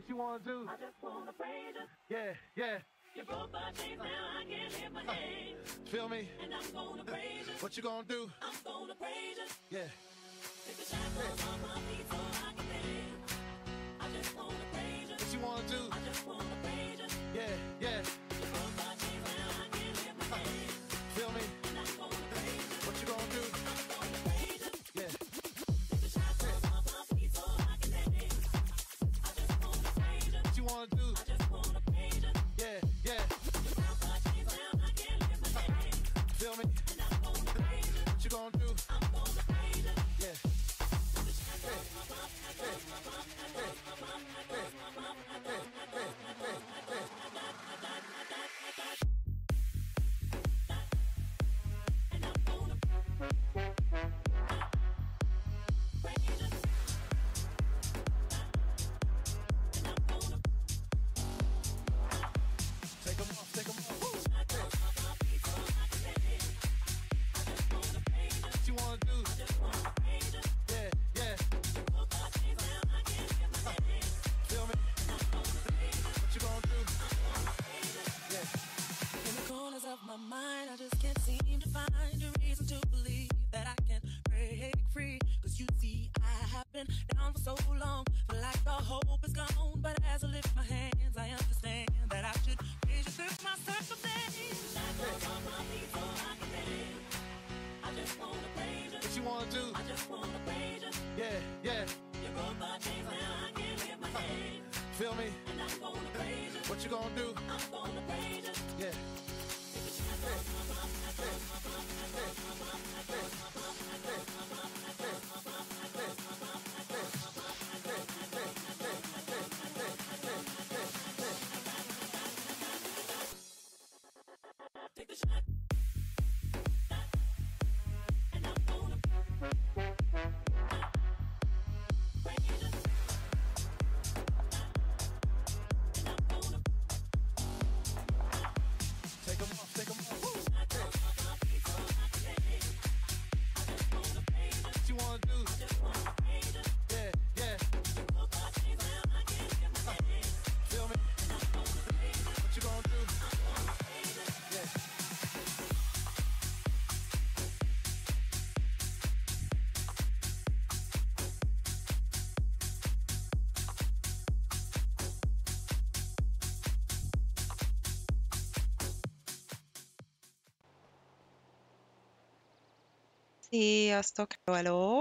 What you wanna do? I just wanna praise you. Yeah, yeah. You broke my chains, now I can't lift my head. Feel me? And I'm gonna praise you. What you gonna do? I'm gonna praise you. Yeah. Take the shackles off my feet so I can dance. I just wanna praise you. What you wanna do? I just wanna praise you. Yeah, yeah. You broke my chains, now I can't lift my head. Feel me? And I'm gonna praise you. What you gonna do? I'm gonna praise you. Yeah. Take the shackles off my feet so I can dance. I just wanna praise you. What you wanna do? I just wanna praise you. Yeah, yeah. You broke my chains, now I can't lift my head. Feel me? And I'm gonna praise you. What you gonna do? I'm gonna praise you. Yeah. Take 'em off, take 'em off. Woo. What you wanna do? Yeah, yeah. Feel me? What you gonna do? Yeah. In the corners of my mind, I just can't seem to find a reason to believe that I can break free. Cause you see, I have been down for so long, feel like the hope is gone. But as I lift my hands, I understand that I should praise you through my circumstance. Shackles on my feet so I can dance. I just wanna praise you. What you wanna do? I just wanna praise you. Yeah, yeah. You broke my chains, now I can't lift my head. Feel me? And I'm gonna praise you. What you gonna do? I'm gonna praise you. Yeah. Take the shot. And I'm gonna praise you. And I'm gonna Take 'em off, take 'em off. Woo. What you wanna do? Yeah, yeah. Feel me? What you gonna do? Yeah. Sziasztok! Hello!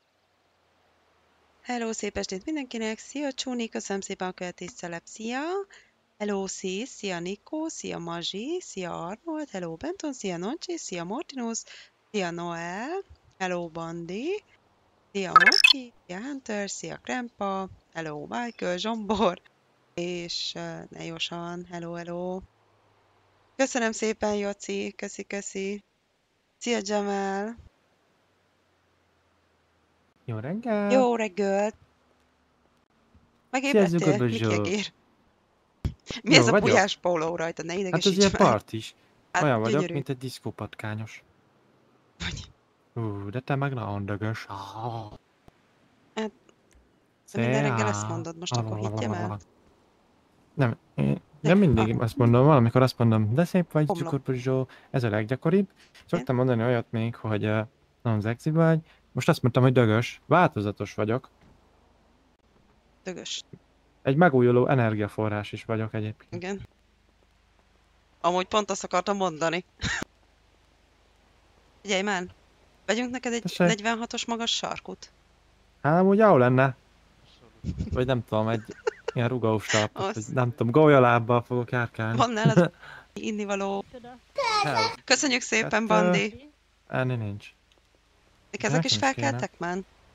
Hello, szép estét mindenkinek! Szia Csúni, köszönöm szépen a követést, Celeb, szia! Hello Szész, szia Nikó, szia Mazsi, szia Arnold, hello Benton, szia Noncsi, szia Mortinus, szia Noel, hello Bandi, szia Moki, szia Hunter, szia Krempa, hello Michael, Zsombor, és Nejosan, hello, hello! Köszönöm szépen, Joci, köszi! Szia Jamal! Jó reggel! Jó reggelt! Megébredtél? Sziasztok, Miki Zsó. egér? Mi Jó ez a vagyok. bujás póló rajta? Ne Hát az idegesíts ilyen meg! part is. Hát Olyan vagyok, gyönyörű. mint egy diszkópatkányos. Vagy. De te meg nagyon dögös. Hát, de minden reggel ezt mondod, most akkor higgyem el? Nem, nem mindig azt mondom, valamikor azt mondom, de szép vagy, Homlok. Csukurpuzsó, ez a leggyakoribb. Szoktam mondani olyat még, hogy nagyon szexi vagy. Most azt mondtam, hogy dögös. Változatos vagyok. Dögös. Egy megújuló energiaforrás is vagyok egyébként. Igen. Amúgy pont azt akartam mondani. Figyelj már, vegyünk neked egy Tessék. 46-os magas sarkut. Hát amúgy jó lenne. Vagy nem tudom, egy ilyen rugós talpot, Azt. vagy nem tudom, gólyalábbal fogok járkálni. Van nálad innivaló. Hell, Köszönjük szépen, Hát, Bandi. enni nincs. Ezek is nekünk kéne. felkeltek már?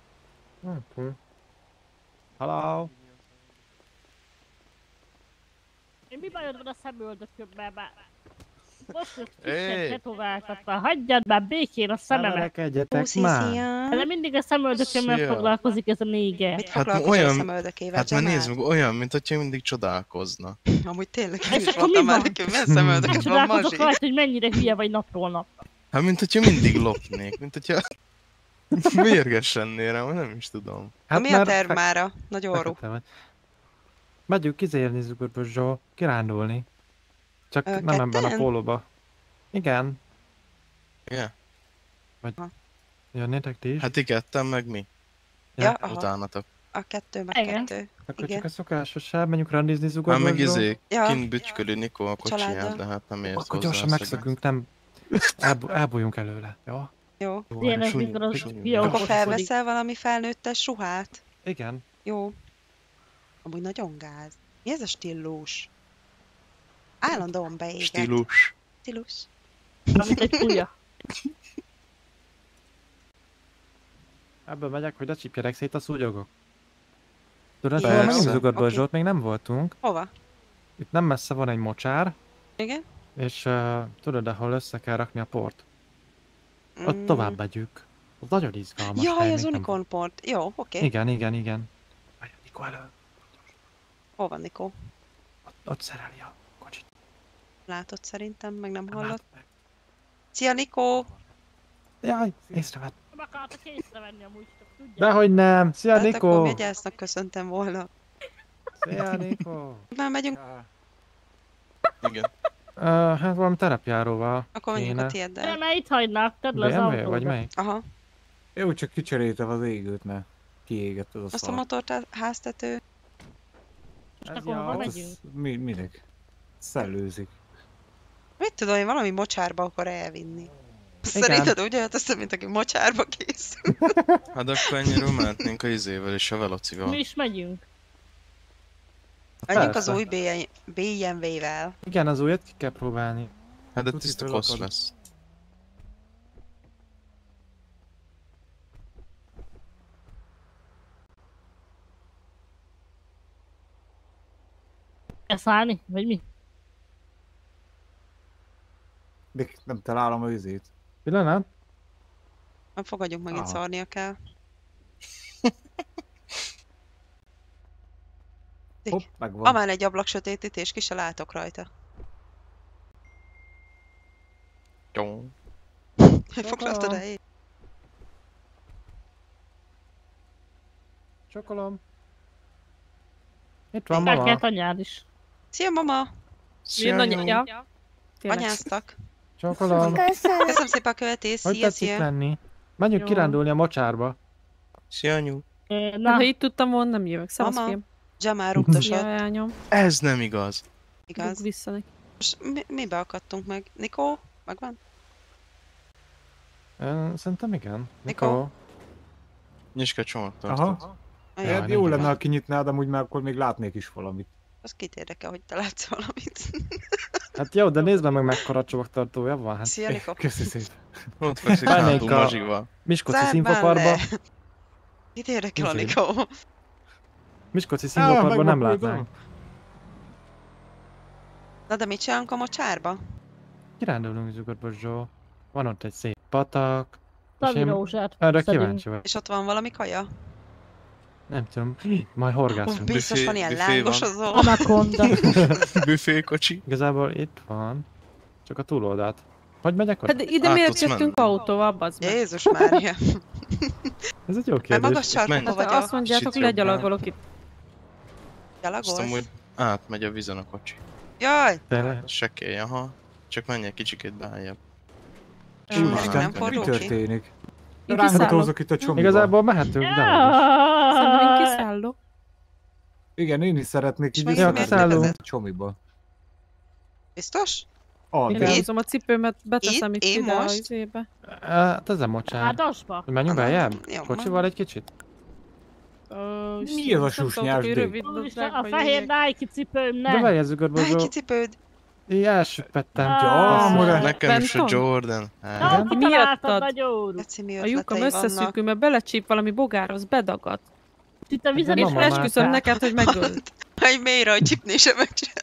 Hello. Én mi bajod van a szemöldökömmel már? Most hogy Hey. kicsit tetováltatva, hagyjad már békén a szememet! Emelkedjetek Puszi, már. szia! De mindig a szemöldökömmel Szia. foglalkozik ez a néger. Mit Hát foglalkozol olyan- a szemöldökével, Hát már Jamal? nézd meg, olyan, mint hogyha mindig csodálkozna. Amúgy tényleg, És én is akkor mondtam mi már van? neki, hogy milyen szemöldököd van, Csodálkozok Mazsi. rajta, hogy mennyire hülye vagy napról napra. Hát mint hogyha mindig lopnék, mint hogyha mérges lennél rám, nem is tudom. Hát mi a mert terv mára? Nagy orrú. fekete vagy. Megyünk izélni Zugorbozsó, kirándulni. Csak nem ebben a ketten? pólóba. Igen. Igen? Jönnétek ti is? Hát ti ketten, meg mi? Ja, aha. Utánatok. A 2 meg Igen. 2. Akkor igen. csak a szokásos menjünk randizni Hát Zugorbozsó. meg izé, Ja. kint bütyköli Nikó a kocsiját, Családdal. de hát nem érsz Akkor hozzá gyorsan a megszökünk, nem... Elbújjunk előle, jó? Jó. Ilyen ez súly- mikor az súly- fiókot Akkor fodik. felveszel valami felnőttes ruhát? Igen. Jó. Amúgy nagyon gáz. Mi ez a stílus? Állandóan beéget. Stílus. Stílus. Mint egy kutya. Ebből megyek, hogy ne csípjenek szét a szúnyogok. Tudod, Persze. hol megyünk Zugorbozsót? Oké. Még nem voltunk. Hova? Itt nem messze van egy mocsár, Igen? és tudod, ahol össze kell rakni a port? Ott tovább megyünk. Az nagyon izgalmas. Jaj, hely, az még nem Unicorn Port. Jó, oké. volt. Igen. Várj, Nikó elő. Hol van Nikó? Ott szereli a kocsit. Látod szerintem, meg nem Nem hallott. lát meg. Szia Nikó! Jaj, észrevett. Nem akartak észrevenni amúgy, csak tudják. Dehogy nem. Szia, Hát akkor Nikó. Megyásznak köszöntem volna. Szia, Nikó. Már megyünk, Igen. Hát valami terepjáróval. akkor menjünk a kéne. tieddel. Nem, mert itt hagynák, tedd le az BMW autóba. vagy melyik? Aha. Jó, csak kicseréltem az égőt, mert kiégett az a Azt a szar. motorháztető. Most Ez akkor hova jó. Hát megyünk? az minek? Szellőzik. Mit tudom én, valami mocsárba akar elvinni. Szerinted úgy jött össze, mint aki mocsárba készül. Hát akkor ennyire mehetnénk a izével és a velocival. Mi is megyünk. Menjünk az Persze. új BMW-vel. Igen, az újat ki kell próbálni. Hát de Tuti tiszta föl kossz akad. lesz. Kell szállni? Vagy mi? De nem találom az izét. Pillanat? Nem fogadjunk megint Aha. szarnia kell. Hopp, megvan. Van már egy ablak sötétítés, ki se látok rajta. Jó. Foglaltad el én? Csokolom. Itt van El mama. kellett anyád is. Szia mama! Szia, jó. Anyáztak. Csokolom. Köszönöm szépen a követést, Hogy szia, tetszik szia! lenni? Menjünk Jó. kirándulni a mocsárba. Szia, anyu. Na, Ha itt tudtam volna, nem jövök. Szevasz, Mama. fiam. Jamal rúgdosott, Jaj, ányom. Ez nem igaz. igaz? Dugd vissza neki. És mibe akadtunk meg? Nikó? Megvan? Szerintem igen. Nikó? Nikó. Nyisd ki a csomagtartót. Aha. Olyan, Hát nem jó igaz. lenne, ha kinyitnád, amúgy már akkor még látnék is valamit. az kit érdekel, hogy te látsz valamit. Hát jó, de nézd meg mekkora csomagtartója van. Hát Szia Nikó! Köszi szépen. Ott fekszik Mennénk hátul a- mazsival. Miskolci Zárd már színfoparba. le! Kit érdekel a Nincs Nikó? Miskolci színfoparba nem megvakultam. látnánk. Na de mit csinálunk a mocsárba? Kirándulunk Zugorbozsó. Van ott egy szép patak. Tavi én rózsát Erre szedünk. kíváncsi vagyok. És ott van valami kaja? Nem tudom. Majd horgászunk. Biztos van ilyen büfé van. lángosozó. Anaconda. Büfékocsi. Igazából itt van. Csak a túloldalt. Hogy megyek ott? Hát ide Át miért tudsz jöttünk menni. autóval, bazd meg? Jézus Mária! Ez egy jó Hát kérdés. magas sarkokba menj. vagyok. Azt mondjátok, Kicsit jobbra. legyalogolok itt. Azt Gyalogolsz? amúgy átmegy a vízen a kocsi. Jaj! Tényleg? Sekély, aha. Csak menj egy kicsikét beljebb. Úgy nem Úristen, mi fordul ki? történik? Én Rángatózok itt a csomiba. Igazából mehetünk, de Szerintem én Jaj. kiszállok. Igen, én is szeretnék És így meg Ja, miért kiszállunk. nevezed? a csomiba. Biztos? Ah, Én de elhúzom a cipőmet, beteszem Itt? itt Én ide a most? izébe. Hát ez a mocsár. Hádasba? Hogy menjünk Aha, beljebb? jó, Kocsival egy kicsit? Mi ez a susnyás hogy dé? rövid Úristen, nadrág a vagy fehér ilyek. Nike cipőm De nem. várj, Zugorbozsó. Egy cipőd. Így elsüppettem. Ah. more. Nekem is a Benton? Jordan. Hát, Na, Igen? kitaláltad, Miattad? nagyon. Geci, mi A lyukam ötletei vannak. összeszűkül, mert belecsíp valami bogárhoz, bedagad. Itt a vizen De is És mama már esküszöm te- neked, hogy megöl. Ha egy mélyre a csipné sem megcsinál.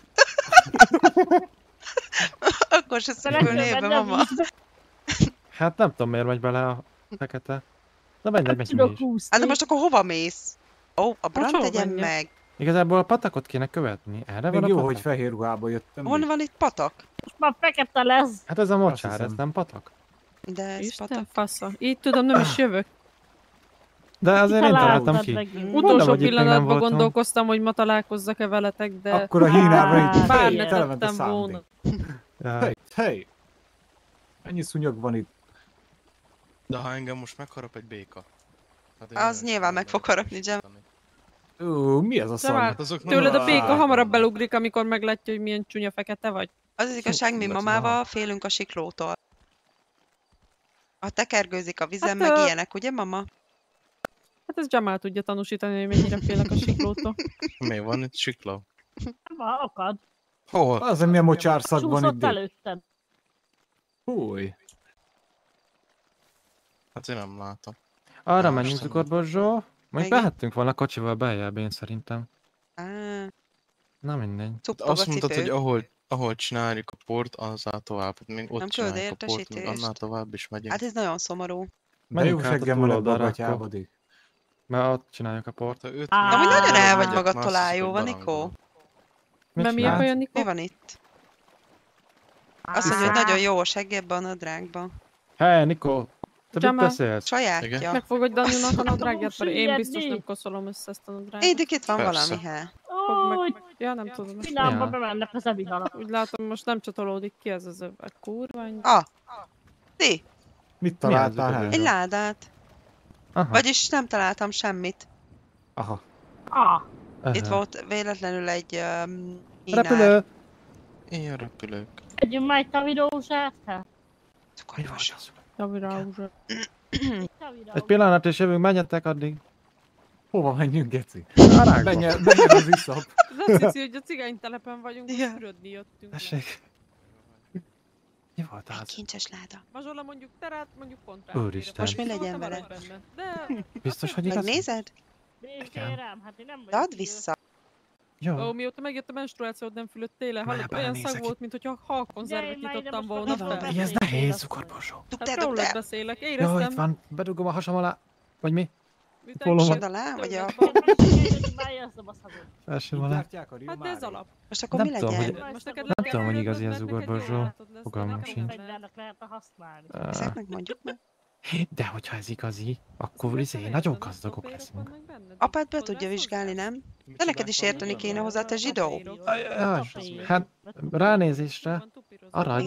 Akkor se szükül névbe, mama. Hát nem tudom miért megy bele a fekete. De menj, Nem megy mi tudok is. úszni. Hát de most akkor hova mész? Ó, a Brand hova tegyen menjek? meg. Igazából a patakot kéne követni. Erre Még van jó, a hogy patak? fehér ruhába jöttem. Hol van itt patak? Most már fekete lesz. Hát ez a mocsár, hiszem. ez nem patak? De ez Isten patak. fasza. Így tudom, nem is jövök. De azért én találtam Találtad ki. megint. Mondom, Utolsó hogy itt még nem pillanatban voltunk. gondolkoztam, hogy ma találkozzak-e veletek, de Akkor a hínában így bár ne telement a tettem volna. szándék. Ja. Hey! Ennyi szúnyog van itt. De ha engem most megharap egy béka. Hát én Az nagyon nyilván sem meg fog harapni, Gem. Mi ez a szar? már Hát azok nem tőled a a béka szájban hamarabb vannak. belugrik, amikor meglátja, hogy milyen csúnya fekete vagy. Az az igazság, mi Lesz mamával félünk a siklótól. Ha tekergőzik a vizen, Hát, meg ilyenek, ugye mama? Hát ez Jamal tudja tanúsítani, hogy mennyire félek a siklótól. Mi van itt sikló? Ma akad. Hol? Az, hogy milyen mocsárszag van Csúszott itt. előtted. Fúj. Hát én nem látom. Arra Ja, menjünk, Istenem. cukorborzsó. Mondjuk Igen? behettünk volna kocsival beljebb, én szerintem. Á, Na mindegy. cuppog a Azt mondtad, hogy cipő. ahol csináljuk a port, azzal tovább. Még ott Nem csináljuk küld a port, még értesítést. annál tovább is megyünk. Hát ez nagyon szomorú. De jó Menjünk át a seggem van ebbe a túloldalra gatyába, akkor. Dik. Mert ott csináljuk a port. Ha őt Á, még Amúgy nagyon el vagy megyek, magadtól már azt ájóva, hiszik, hogy Nikó. barangolom. Mit Mert mi a csinálsz? baj a Nikó? Mi van itt? Azt mondja, hogy nagyon jó a seggében a nadrágban. Hé, Nikó! Te mit Jamal. beszélsz? Sajátja. Igen? Megfogadj Daninak a nadrágját, mert én Süllyedni. biztos nem koszolom össze ezt a nadrágot. Édik, itt van Persze. valami, há? Fogd Úgy, meg. Ja, nem tudom. pillanatban Ja. bemennek az ebihalak. Úgy látom, most nem csatolódik ki ez az öve. Kurvány. Ah! Ti, Mit találtál Mi az, el? egy ládát. Aha. Vagyis nem találtam semmit. Aha. Itt volt véletlenül egy mínár. Repülő! Ilyen repülők. Együnk már itt a videósát? Cukorborzsó. Javirázsa. Egy pillanat és jövünk, menjetek addig. Hova menjünk, Geci? Arákba. Menjen az iszap. Ez azt hiszi, hogy a cigánytelepen vagyunk, Ja. hogy fürödni jöttünk. le. Tessék. Mi volt Egy az? kincses láda. Mazsola mondjuk terát, mondjuk kontrát. Úristen. Most mi legyen Szóval vele? benne. De... Biztos, hogy igaz? Megnézed? Nézzél rám, hát én nem vagyok De add idő. vissza. Jó. Ó, mióta megjött a menstruációd, nem fülöttél le? Hallod, Várjál, olyan belenézek szag itt. volt, mint hogyha halkonzervet Gyere, már ide nyitottam most volna magadról fel. Ej, ez beszélj, nehéz, azt cukorborzsó. Hát Dugd el, rólad dugd el. beszélek, Jó, éreztem. itt van. Bedugom a hasam alá. Vagy mi? Mit Tolom. elkísért Oda alá, vagy a... tőled? Felső Itt alá. gyártják a Hát de ez alap. Most akkor Nem mi tudom, legyen? hogy- Most neked Nem le tudom, hogy kell igazi fürödnöd, ez neked jó ugorborzsó. látod lesz, Fogalmam nekem sincs. nem. Fegyvernek lehet használni. Ezeknek mondjuk meg. De hogyha ez igazi, akkor nagyon gazdagok leszünk. Apád be tudja vizsgálni, nem? De neked is érteni kéne hozzá, te zsidó. Hát ránézésre arany.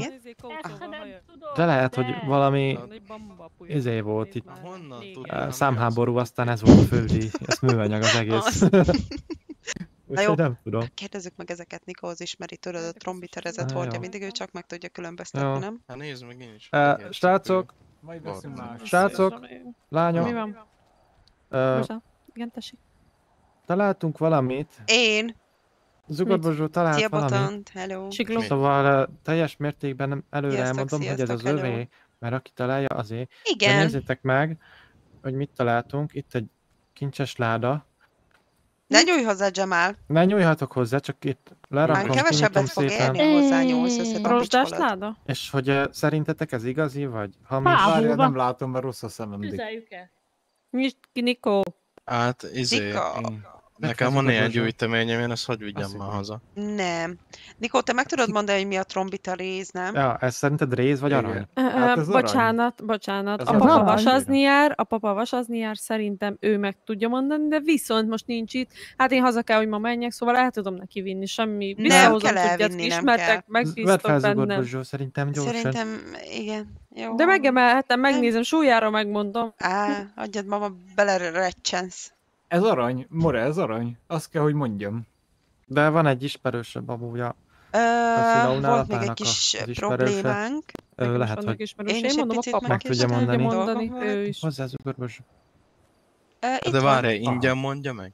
De De lehet, hogy valami Izé volt itt. Honnan tudod? Számháború, aztán ez volt a fődíj. Ez műanyag az egész. Úgyhogy nem tudom. Kérdezzük meg ezeket, Nikó az ismeri, tudod, a trombiterezet Á, hordja, jó. mindig ő csak meg tudja különböztetni, Jó. nem? Hát nézd meg én is. Srácok, Majd veszünk más. Srácok, lányok, Mi van? Bocsánat. Igen, tessék. találtunk valamit. Én! Zugarborzsó talált Szia, valamit. Botont! Hello! Sikló. Szóval teljes mértékben nem előre Sziasztok, elmondom, hogy ez az sziasztok, hello. övé, mert aki találja azért. De Igen! nézzétek meg, hogy mit találtunk. Itt egy kincses láda. Ne nyújj hozzá, Jamal! Ne nyújhatok hozzá, csak itt Már lerakom, kinyitom kevesebbet fog szépen. érni, ha hozzányúlsz, össze a Rozsdás picskolod. láda? És hogy szerintetek ez igazi, vagy hamis? Pá. Várjál, Búva. nem látom, mert rossz a szemem, Dik. Tüzeljük el. Nyisd ki, Nikó. Hát, Nika. nekem van ilyen Zugarborzsó. gyűjteményem, én ezt hadd vigyem Azt már hiszem. haza. Nem. Nikó, te meg tudod mondani, hogy mi a trombita rész, nem? Ja, ez szerinted réz vagy Igen. arany? Hát ez Bocsánat. Ez A az papa arany. vasazni jár, szerintem ő meg tudja mondani, de viszont most nincs itt. Hát én haza kell, hogy ma menjek, szóval el tudom neki vinni, semmi. Nem Visszahozom, kell tudjátok, elvinni, nem ismertek, kell. Vedd megbíztok fel bennem. Zugarborzsó, szerintem gyorsan. Szerintem, igen. Jó. De megemelhetem, megnézem, súlyára megmondom. Á, adjad, mama, belerecsensz. Ez arany, More, ez arany. Azt kell, hogy mondjam. De van egy ismerős babúja. Filaunál Volt még egy apának kis az ismerőse. problémánk. Nekem is Lehet, vannak hogy ismerőseim, Én is egy mondom, a picit papa meg tudja tudja mondani. mondani, ő is. hozzá Zugarborzsó. Itt De van. várj, ingyen mondja meg?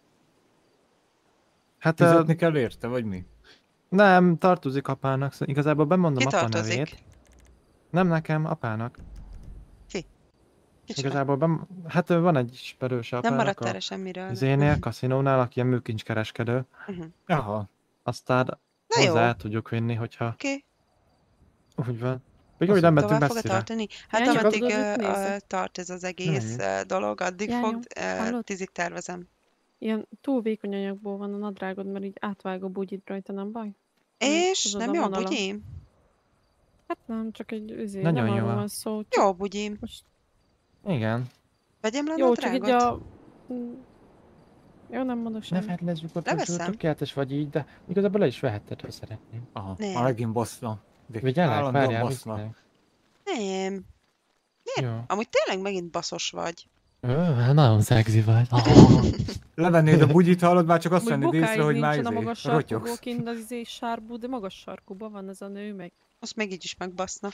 Hát Fizetni kell érte, vagy mi? nem, tartozik apának. Igazából bemondom Ki apa tartozik? nevét. Nem nekem, apának. Kicsoda? Igazából hát van egy ismerős Nem apának maradt a erre semmiről. zénél, kaszinónál, aki ilyen műkincskereskedő. Aha. Aztán Na jó, hozzá el tudjuk vinni, hogyha oké. úgy van. Még úgy nem mentünk Tovább fog-e messzire. tartani? Hát Jányi, ameddig tudod, mit nézek? tart ez az egész dolog, addig Jányi, fog, hallod? 10-ig tervezem. Ilyen túl vékony anyagból van a nadrágod, mert így átvág a bugyit rajta, nem baj? És tudod, nem a jó, vonalam. bugyi? Hát nem, csak egy Nagyon nem jó. arról van szó. Csak Jó, bugyi. most Igen. Vegyem le a jó, csak így nadrágot? a Jó, nem mondok Ne semmit. vedd le Zsugor, Leveszem. tökéletes vagy így, de igazából le is vehetted, ha szeretnél. Aha, Nem. már megint baszna. Vigyelek, Állandóan várjál, baszna. vigyelek. Nem. Jó. Amúgy tényleg megint baszos vagy. Nagyon szexi vagy. Levennéd a bugyit, hallod, már csak azt Amúgy vennéd észre, hogy már nincsen a magas sarkúból rotyogsz. kint az sárbú, de magas sarkúban van ez a nő meg. Azt meg így is megbaszna.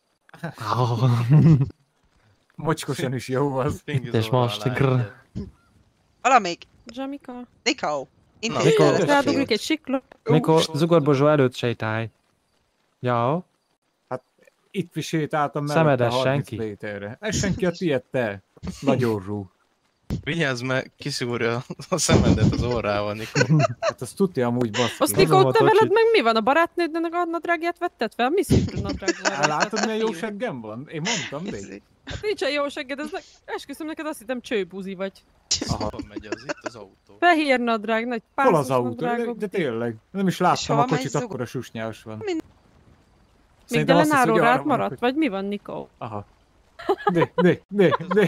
Mocskosan is jó az. És most, grr. Valamelyik. Zsamika. Nikó. Na, Nikó. Rádugrik egy sikló. Mikor Zugor Bozsó előtt sétálj. Ja. Itt is sétáltam mellette Szemedes 30 senki. méterre. Ez senki a tiéd, te. Nagy orrú. Vigyázz, mert kiszúrja a szemedet az orrával, Nikó. Hát azt tudja amúgy Azt baszki. Nikó, Hozom a te veled tocsit. meg mi van? A barátnődnek a nadrágját vetted fel? Mi szűrű nadrág van? Látod, milyen jó seggem van? Én mondtam még. Hát nincsen jó segged, ez esküszöm neked, azt hittem csőbuzi vagy. Hol megy az itt az autó? Fehér nadrág, nagy Hol pászos az autó? nadrágok. De tényleg. Nem is És láttam hova a kocsit, megy akkor a susnyás van. Még Szerintem azt hisz, hogy Delenáról arra rád van, maradt, hogy- vagy mi van, Nikó? Aha. De.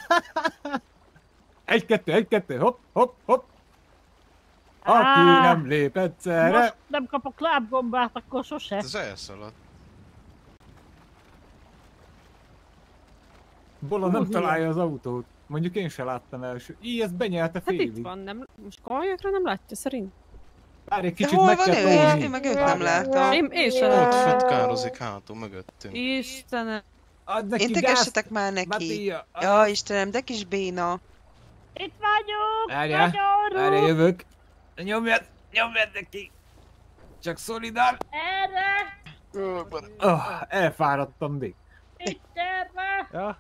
Egy-kettő, hopp. Aki nem lép egyszerre. Most nem kapok lábgombát, akkor sose. Ez elszaladt. Bola nem találja az autót. Mondjuk én se láttam első. Így, ez benyelte Hát itt félig. van, nem? Most kajakra nem látja szerint? Várj egy De kicsit, hol meg van kell ő? Én tózni. meg őt nem látom. Én sem Ott látom. futkározik hátul mögöttünk. Istenem. Add neki Integessetek már neki. Mattia. Ja, Istenem, de kis béna. Itt vagyok! Várjál, Nagyon jövök. Nyomjad neki. Csak szolidan. Erre! Elfáradtam még. Itt erre! Ja.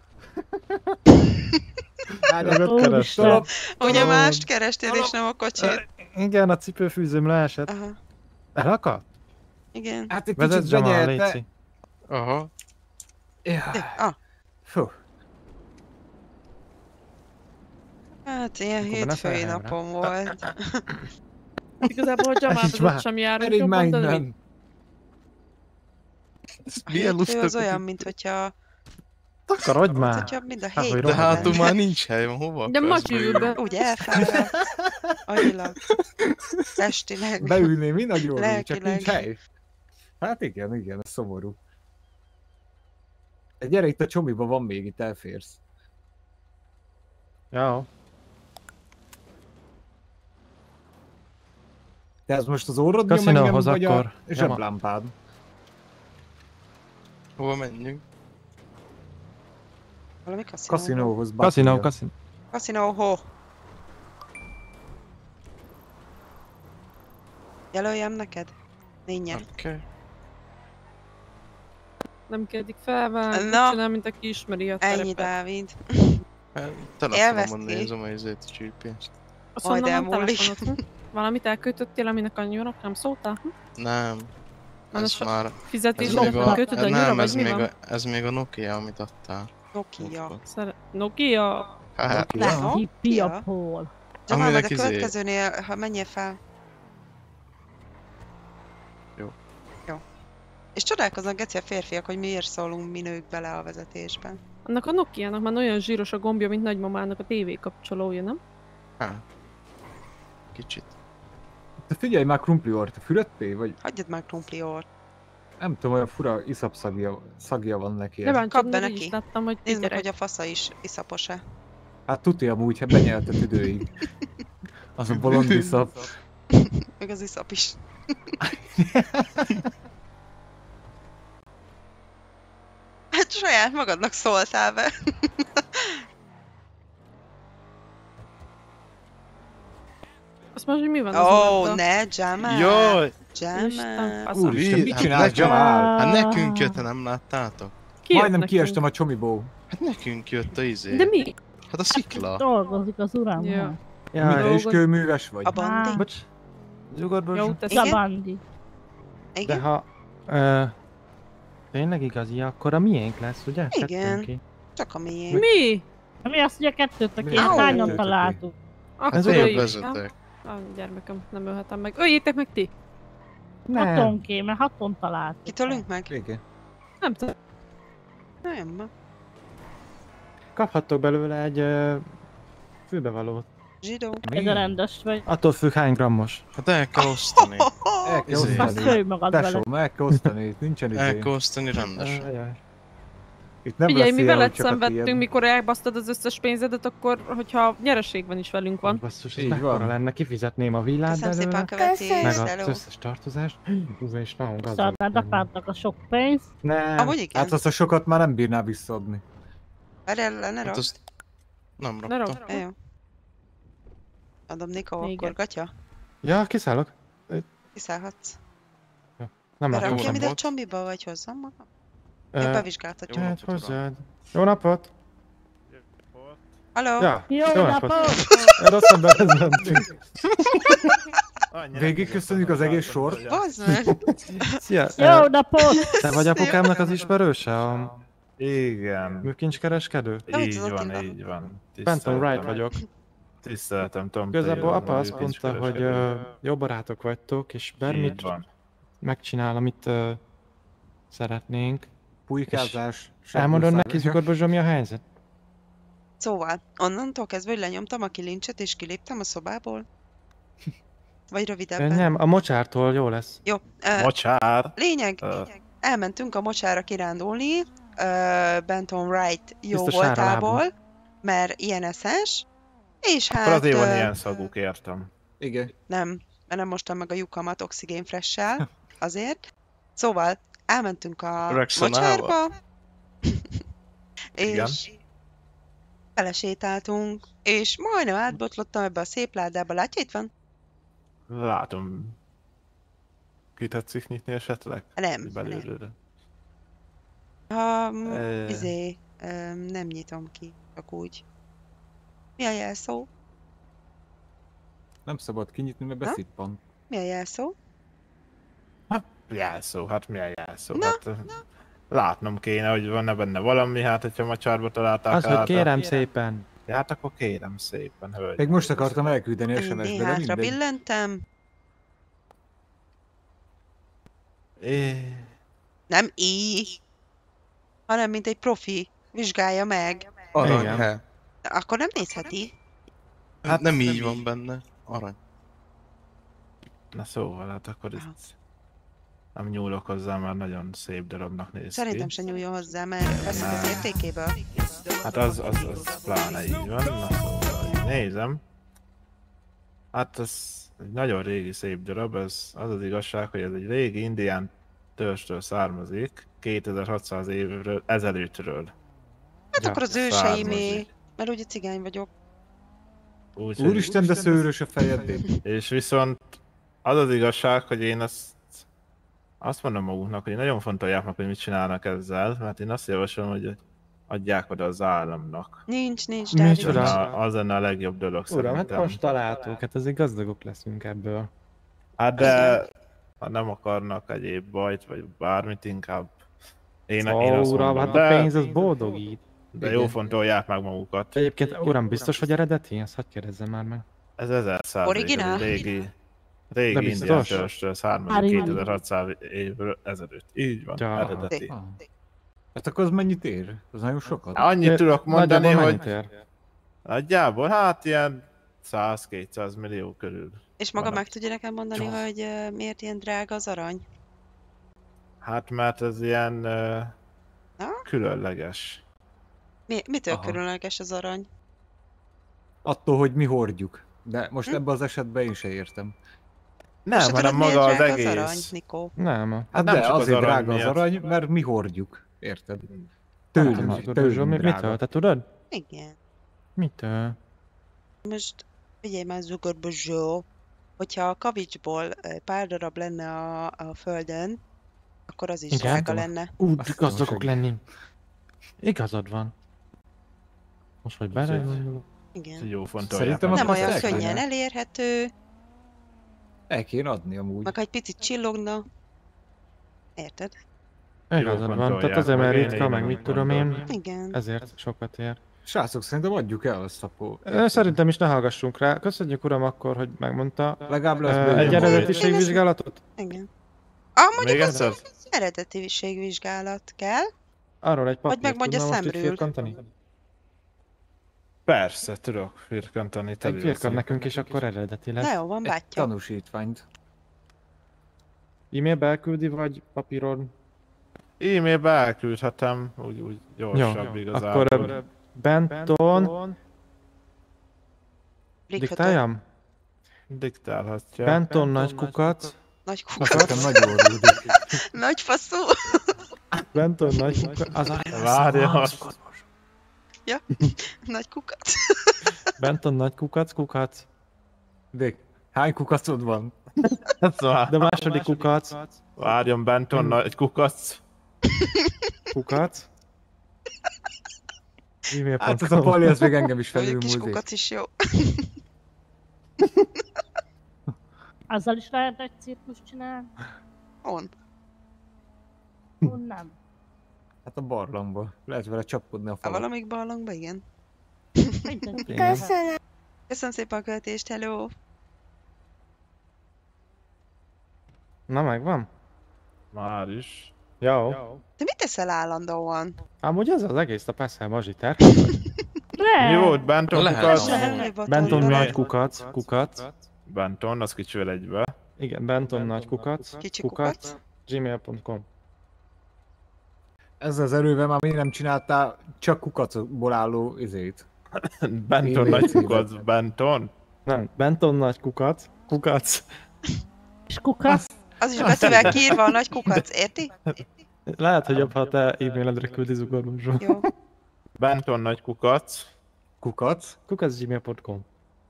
Öröt kerestem. Tolop. Ugye Ó. mást kerestél, és nem a kocsit? Igen, a cipőfűzőm leesett. Aha, Elakadt? igen. Hát egy Vezess kicsit Jamal, benyelte. léci. Aha. Ja. Ah, hát ilyen Akkor ne hétfői felhelyre. napom volt. Igazából, hogy Nincs Jamal már. sem járunk Pedig már jobban, de mi? innen. Milyen Hétfő az lusta. olyan, mint hogyha, Takarodj már! mind a Hát, hét hogy De rohadt hátul lenne. már nincs hely, hova De akarsz Matyi ül beülni? be. Úgy elfáradt. Agyilag. Testileg. Beülné, mi nagyon jó, csak Lelkileg. nincs hely. Hát igen, ez szomorú. Gyere, itt a csomiba van még, itt elférsz. Ja. De ez most az orrod nyom Kaszinóhoz engem, vagy akkor. a zseblámpád? Hova menjünk? Valami kaszinó. Kaszinóhoz. Kaszinó, Battya. kaszinó. Kaszinó, ho. Jelöljem neked? Nényen. Oké. Nem kérdik felvágni, Na. csinál, mint aki ismeri a Ennyi, terepet. Dávid. Telefonomon Élvezd ki. nézem a izét, a csípést. Azt Majd mondom, van elmúlik. telefonod, hm? Valamit elkötöttél, aminek annyira nem szóltál? Hm? Nem. Az Ez so- már... Ez Fizetésre még a... kötöd annyira, Nem, vagy ez mi még van? a, ez még a Nokia, amit adtál. Nokia. Nokia. Hát, Nokia? Hippi a pól. Jamal, Aminek majd a izé- következőnél, ha menjél fel. Jó. Jó. És csodálkoznak geci a férfiak, hogy miért szólunk mi nők bele a vezetésben. Annak a Nokia-nak már olyan zsíros a gombja, mint nagymamának a TV kapcsolója, nem? hát. Kicsit. Te figyelj már, krumplior, te fürödtél, vagy Hagyjad már krumpliort. nem tudom, olyan fura szagja van neki. De ez. bántad, Kapd be mert így neki. is láttam, hogy Nézd meg, gyerek. hogy a fasza is iszapos-e. Hát tudja amúgy, hát benyelte tüdőig. Az a bolond iszap. Meg az iszap is. Hát saját magadnak szóltál be. Azt most, hogy mi van az Ó, uraddal? ne, Jamal. Jaj! Isten, Jamal. faszom. Úristen, mit Hát csinálsz, nekünk- Jamal? Hát nekünk jött, nem láttátok? Ki jött Majdnem nekünk? kiestem a csomiból. Hát nekünk jött a izé. De mi? Hát a szikla. Dolgozik az uram. Ja. Te Jaj, is kőműves vagy? A bandi. bocs. Zugor Jó, Bozsó. tesz. Igen? Szabandi. De Igen? ha... tényleg igazi, akkor a miénk lesz, ugye? Igen. Kettőnké. Csak a miénk. Mi? Mi azt, hogy a kettőtök Mi? én Au. hányan Kettőtök. találtuk? Akkor Ez Én olyan öljük. vezetek. A gyermekem, nem ölhetem meg. Öljétek meg ti! Nem. Hatonké, mert haton találtuk. Kitölünk meg? Igen. Nem tudom. Nem. Kaphattok belőle egy Fülbevaló. Zsidó. Ez a rendes vagy. Attól függ hány grammos. Hát el kell osztani. El kell Izé. Azt osztani. följ magad vele. Tesó, meg kell osztani, nincsen El izé. kell osztani rendes. Ajaj. Itt nem Figyelj, lesz mi ilyen, veled hogy csak a szenvedtünk, tiéd. mikor elbasztad az összes pénzedet, akkor, hogyha nyereségben is velünk van. Basszus, ez Így mekkora van. lenne, kifizetném a villát Köszönöm szépen a belőle, követést, meg hello. az összes tartozást. Húva is nagyon gazdag. Szarnád lennék. apádnak a sok pénzt. Nem. Amúgy igen. Hát azt a sokat már nem bírná visszaadni. Várjál, ne Hát rak. azt nem Ne rakta. rakd. Jó. Adom Nikó, Igen. akkor gatya? Ja, kiszállok. Kiszállhatsz. Nem látom Berakjam napot. ide a semmit. csombiba, vagy hozzam magam? Ö, Én bevizsgáltatjuk. Jó Hát napot, uram. hozzád. Jó napot! Halló? Ja, Jó napot! Rosszabban ez mentünk. Végig köszönjük az egész sort. Bazd meg! Szia! Jó napot! Te vagy apukámnak az ismerőse? A Igen, műkincskereskedő? De mit így tudod, van, Attila? így van. Benton Wright vagyok. Tiszteltem, Tom. Igazából te apa vagy azt mondta, hogy kincskereskedő. jó barátok vagytok, és Így bármit van. megcsinál, amit szeretnénk. Pulykázás. Elmondod neki seggőszárás. Zugorbozsó, mi a helyzet? Szóval, onnantól kezdve, hogy lenyomtam a kilincset és kiléptem a szobából? Vagy rövidebben? Nem, a mocsártól jó lesz. Jó, Mocsár! lényeg, Ö. elmentünk a mocsára kirándulni, Benton Wright jó Biztos sára voltából, mert ilyen eszes, és hát... Akkor azért van ilyen szaguk, értem. Igen. Nem, mert nem mostam meg a lyukamat oxigén fressel, azért. Szóval, elmentünk a Rexonával? mocsárba, Igen. és belesétáltunk, és majdnem átbotlottam ebbe a szép ládába. Látja, itt van? Látom. Ki tetszik nyitni esetleg? Nem. Belülről. Ha, Ö. nem nyitom ki, csak úgy. Mi a jelszó? Nem szabad kinyitni, mert Ha? beszippan. Mi a jelszó? Jelszó, hát milyen jelszó? Na, Hát, látnom kéne, hogy van-e benne valami, hát hogyha macsárba találták Az, hogy át, kérem szépen. Ja, hát akkor kérem szépen, hölgy. Még most akartam elküldeni Én SMS-be, de hátra mindegy. billentem. É... Nem így, hanem mint egy profi. Vizsgálja meg. Arany. Igen. Akkor nem nézheti. Hát nem így van benne. Arany. Na szóval, hát akkor itt nem nyúlok hozzá, már nagyon szép darabnak néz Szerintem ki. se nyúljon hozzá, mert veszik az értékéből. Hát az pláne így van, na szóval így nézem. Hát ez egy nagyon régi szép darab, ez az az igazság, hogy ez egy régi indián törzstől származik, 2600 évről ezelőttről. Hát Ja, akkor az őseimé, származik. mert ugye cigány vagyok. Úgyhogy- Úristen, de szőrös a fejedén. És viszont az az igazság, hogy én azt mondom maguknak, hogy nagyon fontolják meg, hogy mit csinálnak ezzel, mert én azt javaslom, hogy adják oda az államnak. Nincs, Micsoda? Dávid. Az lenne a legjobb dolog Uram, hát szerintem. most találtuk, hát azért gazdagok leszünk ebből. Hát de ha nem akarnak egyéb bajt, vagy bármit, inkább én azt Uram, mondom, hát a pénz az boldogít. de jó fontolják meg magukat. Egyébként, uram, biztos, hogy eredeti? Ezt hadd kérdezzem már meg. Ez 1100 Originál? régi De indián biztos? törstől származik Ári- 2600 évről ezelőtt. Így van, Ja. eredeti. Ah. Hát akkor az mennyit ér? Az nagyon sokat. Annyit tudok mondani, Nagyjából hogy mennyit ér? nagyjából hát ilyen 100-200 millió körül. És maga Van. meg tudja nekem mondani, Ja. hogy miért ilyen drága az arany? Hát mert ez ilyen Na? különleges. Mitől Aha. különleges az arany? Attól, hogy mi hordjuk. De most ebben az esetben én se értem. Nem, Most se hanem tudod, maga miért az drága az arany, egész. Nikó? Nem. Hát nem de csak az azért arany drága az miatt. arany, mert mi hordjuk. Érted? Nem Tőlünk, tudom, Zugorbozsó, tőlünk mitől? drága. Te tudod? Igen. Mitől? Most figyelj már, Zugorbozsó, hogyha a kavicsból pár darab lenne a földön, akkor az is Igen? drága lenne. Azt Gazdagok tudom, lenni. Igazad van. Most, hogy Úgyhogy- belegondolok. Igen. Jó fontolják. Szerintem meg. Nem azt olyan el kéne. könnyen elérhető, El kéne adni amúgy. meg ha egy picit csillogna. Érted? Igazad van, tehát fontolják azért mert meg, én ritka, így meg nem mit tudom én. gondolom. Igen. Ezért sokat ér. Srácok, szerintem adjuk el azt a Szerintem is ne hallgassunk rá. Köszönjük uram akkor, hogy megmondta. Legalább lesz Egy belőle. eredetiségvizsgálatot? Igen. Még Mondjuk az egyszer? eredetiségvizsgálat kell. Arról egy papírt meg mondja tudna most itt szemről. firkantani? Persze, tudok firkantani. Egy firkant nekünk is akkor eredetileg. Na jó, van bátyja. Tanúsítványt. E-mailbe elküldi, vagy papíron? E-mailbe elküldhetem, úgy gyorsabb igazából. Akkor Benton... Diktáljam? Diktálhatja. Benton nagy kukac. Nagy Nekem kukac. nagyon orrudik. Nagy faszú. Benton nagy kukac. Az a Várja. Ja, nagy kukac. Benton nagy kukac. Dick, hány kukacod van? De második kukac. Várjon, Benton nagy kukac. Kukac. Hát ez a Pali, ez még engem is Vagy egy kis felülmúzik. kukac is jó. Azzal is lehet egy cirkus csinálni? On. Nem. Hát a barlangba. Lehet vele csapkodni a Ha falat. valamelyik barlangba, igen. Köszönöm. Köszönöm szépen a követést, hello! Na megvan? Már is. Jó. Te mit teszel állandóan? Amúgy ez az egész a Passzel Mazsiter. Nem. Mi volt Benton Lehet. kukac? Benton Jó. nagy kukac. Benton, az kicsivel egybe. Igen, Benton nagy kukac. Kicsi Kukac. Gmail.com. Ezzel az erővel már miért nem csináltál csak kukacból álló izét? Benton Én nagy légy kukac, Benton. Nem, Benton nagy kukac. És kukac? Az is betűvel kiírva a nagy kukac, érti? Lehet, hogy jobb, ha te e-mailedre küldi zugorúzsó. Jó. Benton nagy kukac. Kukac? Kukacgmail.com.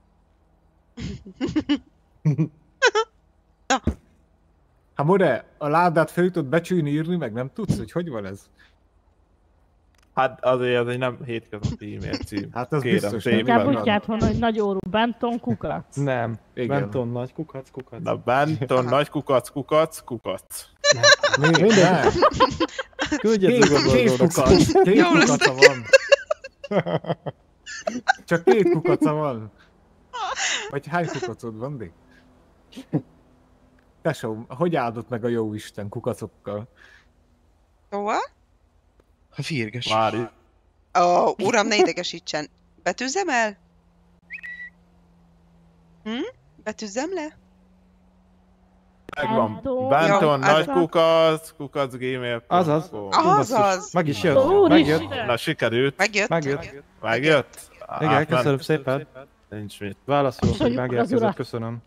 Hát More, a ládát fel tudod becsülni, írni, meg nem tudsz, hogy van ez? Hát azért ez egy nem hétköznapi e-mail cím. Hát az Kérem biztos, szépen. Inkább úgy van. kellett volna, hogy nagy órú Benton kukac. Nem. Igen. Benton nagy kukac. Na Benton nagy kukac. Mindegy. Nem. Küldjed Két zugorúzsónak. kukac. Két Jó lesz. kukaca van. Csak két kukaca van. Vagy hány kukacod van, Dick? Tesóm, hogy áldott meg a jó Isten kukacokkal? Jóval? Ha virges. Várj. Ó, uram, ne idegesítsen. Betűzzem el? Betűzzem le? Megvan. Benton. Benton Jó, nagy azaz. kukac gmail. Azaz. Azaz. Meg is jött. Úristen! Megjött. Na sikerült. Megjött? Megjött? Igen, Átment. köszönöm szépen. Nincs mit. Válaszolok, hogy Köszönjük az megérkezett, urat. köszönöm.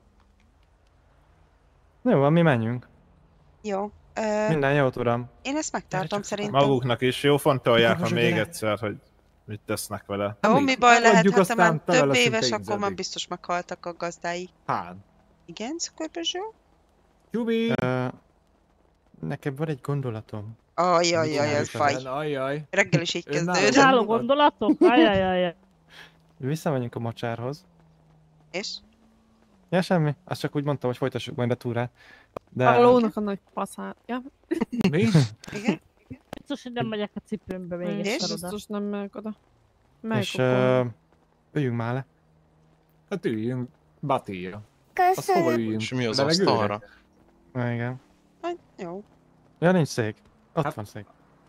Jó, van, mi menjünk. Jó. Minden jót, uram. Én ezt megtartom szerintem. Maguknak is jó fontolják, ha Most még gyere. egyszer, hogy mit tesznek vele. Jó, mi baj lehet, Adjuk, hát ha már aztán tele több leszünk éves, pénzzel akkor már még. biztos meghaltak a gazdái. Hát. Igen, Szukorbezsó? Csubi! Nekem van egy gondolatom. Ajajaj, ez faj. Ajaj. Reggel is így Önálló. kezdődött. Álló gondolatok? Ajajajaj. Visszamegyünk a mocsárhoz. És? Ja, semmi. Azt csak úgy mondtam, hogy folytassuk majd a túrát. De... A lónak a nagy faszát. Ja, Mi? Igen? Biztos, hogy nem megyek a cipőmbe még És? egyszer oda. biztos nem megyek oda. És Melyik üljünk már le. Hát üljünk. Batíja. Azt hova üljünk? És mi az Levegőre? asztalra? Na, igen. Hát, jó. Ja, nincs szék. Ott Hát- van szék.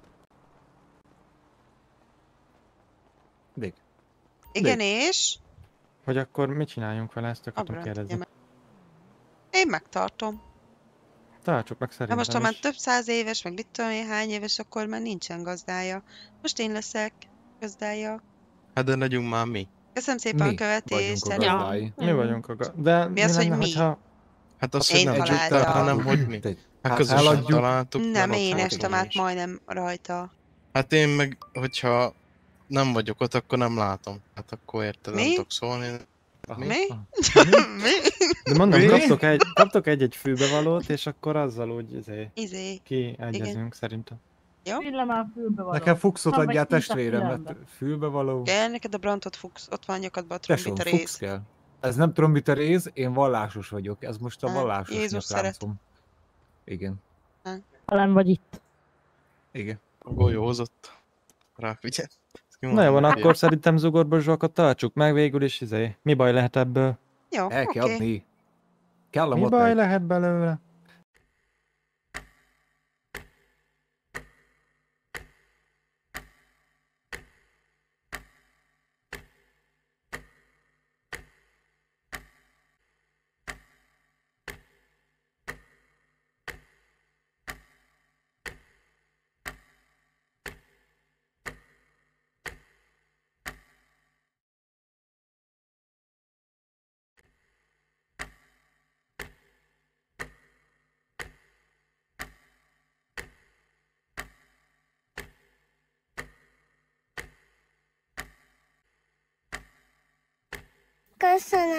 Dick. Igen, és? Hogy akkor mit csináljunk vele, ezt akartam Abra kérdezni. tegye meg. Én megtartom. Tartsuk meg De szerintem most, ha már is. több 100 éves, meg mit tudom én hány éves, akkor már nincsen gazdája. Most én leszek gazdája. Hát de legyünk már mi. Köszönöm szépen a Mi követést. vagyunk a hello. gazdái. Mi vagyunk De Mi az, hogy lenne, mi? hogyha... Hát azt, Én hogy nem találtam. tudtál, hanem hogy mi. Hát közösen eladjuk. találtuk. Nem, mert én ott estem voltunk át is. majdnem rajta. Hát én meg, hogyha nem vagyok ott, akkor nem látom. Hát akkor érted, nem Mi? tudok szólni. Mi? Mi? Mi? De mondom, Mi? kaptok egy fülbevalót, és akkor azzal úgy Izé. kiegyezünk szerintem. Villem már fülbe való. Nekem fuxot Ha, vagy adjál kint a testvéremnek. fülembe. Fülbevaló. Kell neked a Brantot Fuchs, ott van nyakadban a Tesóm, trombita fux rész. kell. Ez nem trombita rész, én vallásos vagyok. Ez most a Hát, vallásos Jézus nyakláncom. Igen. Ha nem vagy itt. Igen. A golyó hozott. Rá figyelj. Na jó, van, akkor szerintem zugorborzsókat tartsuk meg végül is, mi baj lehet ebből? Jó, El kell oké. adni. Kell a Mi motek. baj lehet belőle? Köszönöm.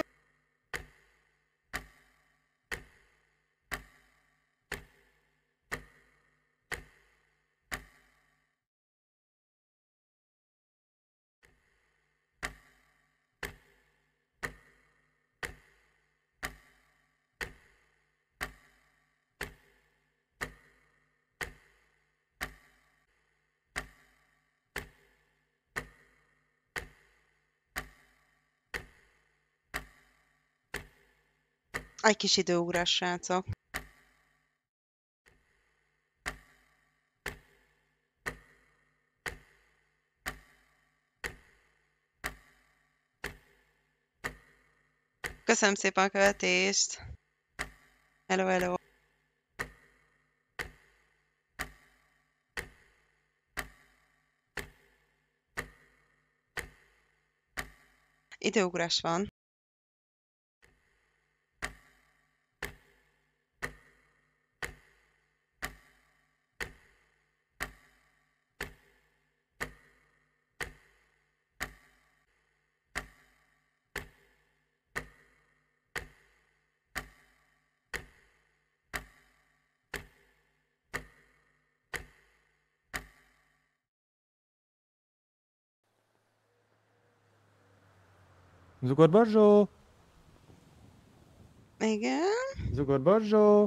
Egy kis időugrás, srácok. Köszönöm szépen a követést. Hello, hello. Időugrás van. Zugor Borzsó! Igen, Zugor Borzsó!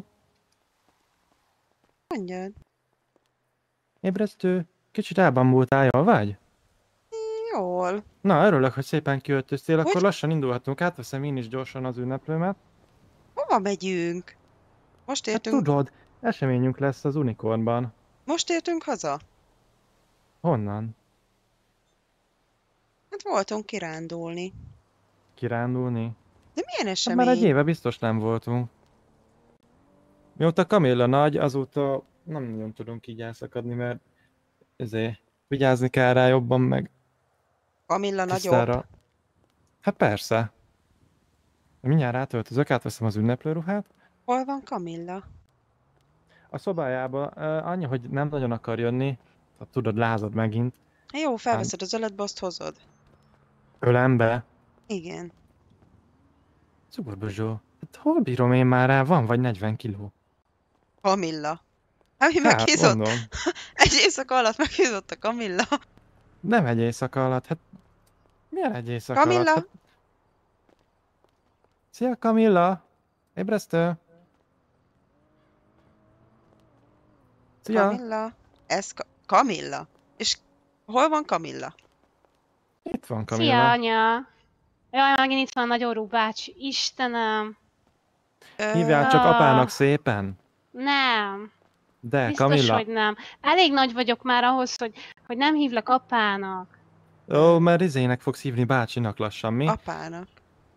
mondjad. Ébresztő! Kicsit elbambultál, jól vagy? Jól. Na, örülök, hogy szépen kiöltöztél, Hogy? akkor lassan indulhatunk, átveszem én is gyorsan az ünneplőmet. Hova megyünk? Most Hát értünk, tudod, eseményünk lesz az Unicornban. most értünk haza? Honnan? Hát voltunk kirándulni. Kirándulni? De milyen Hát már egy esemény? éve biztos nem voltunk. Mióta Kamilla nagy, azóta nem nagyon tudunk így elszakadni, mert ezért vigyázni kell rá jobban, meg Kamilla nagyobb. tisztára. Hát persze. Mindjárt átöltözök, átveszem az ünneplőruhát. Hol van Kamilla? A szobájába annyi, hogy nem nagyon akar jönni. Hát tudod, lázad megint. Jó, felveszed az öletbe, azt hozod. Ölembe. Igen. Cukorbozsó. Hát hol bírom én már rá? Van vagy 40 kiló. Kamilla. Hát mi Hát, meghízott? mondom. Egy éjszaka alatt meghízott a Kamilla. Nem egy éjszaka alatt, hát... Milyen egy éjszaka alatt? Kamilla? Hát... Szia, Kamilla! Ébresztő! Szia! Kamilla? Ez Kamilla? És hol van Kamilla? Itt van Kamilla. Szia, anya! Jaj, megint itt van Nagy Orrú bácsi. Istenem! Hívjál csak Ah. apának szépen. Nem. De, Biztos, Kamilla. hogy nem. Elég nagy vagyok már ahhoz, hogy nem hívlak apának. Ó, mert izének fogsz hívni bácsinak lassan, mi? Apának.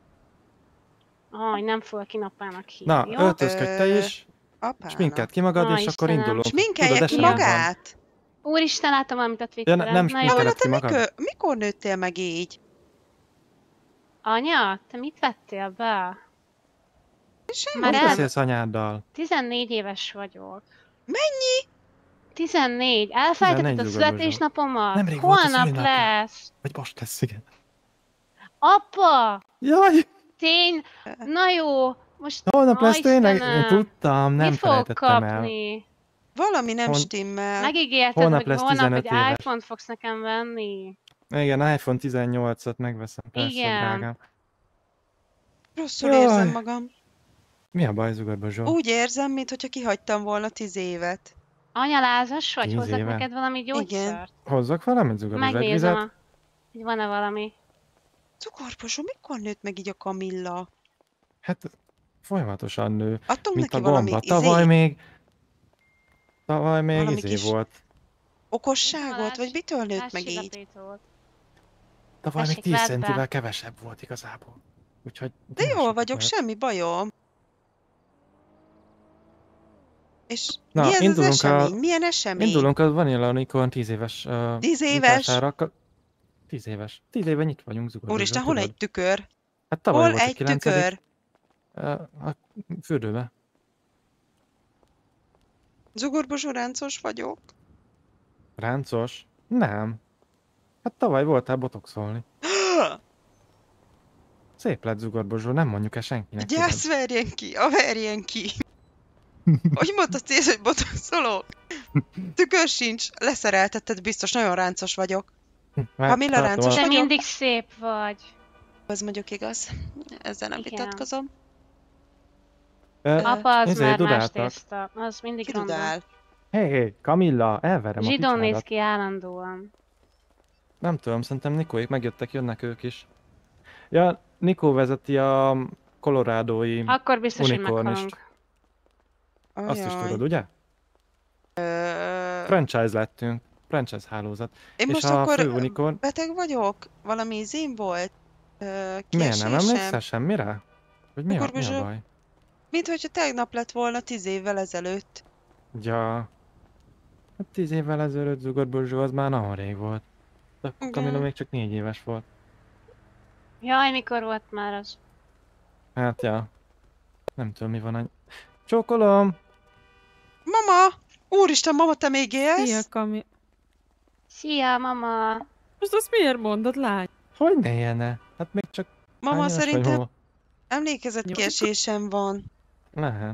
Aj, nem fogok én apának hívni, Na, jó? öltözködj te is, Apának. sminkeld ki magad, Aj, és akkor Istenem. indulunk. Sminkelje Tudod, ki esemény van. magát? Úristen, láttam valamit a Ja, Twitteren. nem Na jó. sminkeled Te ki magad? mikor nőttél meg így? Anya, te mit vettél be? Semmi. Már Hogy el- beszélsz anyáddal? 14 éves vagyok. Mennyi? 14. Elfelejtetted 14 a zugorozsó. születésnapomat? Nemrég volt a Holnap szülinapja. lesz. Vagy most lesz, igen. Apa! Jaj! Na jó, most... Holnap Ó, lesz tényleg? Én Istenem. tudtam, nem Mit fogok felejtettem el. kapni? Valami nem Hon- stimmel. Megígérted, Holnap hogy lesz holnap 15 egy éves. iPhone-t fogsz nekem venni. Igen, iPhone 18-at megveszem, persze, Igen. drágám. Rosszul Jaj. érzem magam. Mi a baj, Zugorbozsó? Úgy érzem, mintha kihagytam volna 10 évet. Anya, lázas vagy? 10 Hozzak éve? neked valami gyógyszert? Hozzak valamit, Zugorbozsó? Egy Megnézem, vizet? hogy van-e valami. Cukorposó, mikor nőtt meg így a Kamilla? Hát folyamatosan nő, Adtunk mint neki a valami gomba. Tavaly még Valami izé kis volt. okosságot? Vagy mitől nőtt meg így? Csillapítót. Tavaly még Tessék, 10 vedd be. centivel kevesebb volt igazából. Úgyhogy... De tényleg jól sok vagyok, volt. semmi bajom. És Na, mi ez az indulunk esemény? Milyen esemény? Indulunk a Vanilla Unicorn 10 éves 10 éves? nyitására. 10 éves. 10 éve nyit vagyunk, Zugorbozsó. Úristen, hol tudod? egy tükör? Hát tavaly Hol volt a egy 9. tükör? A fürdőbe. Zugorbozsó, ráncos vagyok. Ráncos? Nem. Hát tavaly voltál botoxolni. Szép lett Zugorbozsó, nem mondjuk el senkinek. Gyász, verjen ki! Hogy mondtad, Céz, hogy botoxolok? Tükör sincs, leszereltetted biztos, nagyon ráncos vagyok. Kamilla, ráncos Te vagyok? mindig szép vagy. Ez mondjuk igaz. Ezzel nem Igen. vitatkozom. Apa az már más dudáltak. tészta. Az mindig Ki gondol. dudál? Hé, Kamilla, elverem a Zsidón néz picsádat. ki állandóan. Nem tudom, szerintem Nikóék megjöttek, jönnek ők is. Ja, Nikó vezeti a kolorádói Akkor biztos, hogy unikornist. meghalunk. Azt is Ajaj. tudod, ugye? Franchise lettünk. Franchise hálózat. Én És most a akkor fő unikorn... beteg vagyok? Valami izém volt? Miért Kiesésem? nem emlékszel semmire? Hogy mi a Zugorbozsó? baj? Mint hogyha tegnap lett volna 10 évvel ezelőtt. Ja... Hát 10 évvel ezelőtt Zugorbozsó az már nagyon rég volt. De Igen. Kamilla még csak 4 éves volt. Jaj, mikor volt már az? Hát ja. Nem tudom mi van a... Csókolom! Mama! Úristen, mama, te még Szia, élsz? Kami. Szia, mama! Most azt miért mondod, lány? Hogy ne élne? Hát még csak... Mama, hány éves vagy, szerintem mama? emlékezetkiesésem van. Lehet.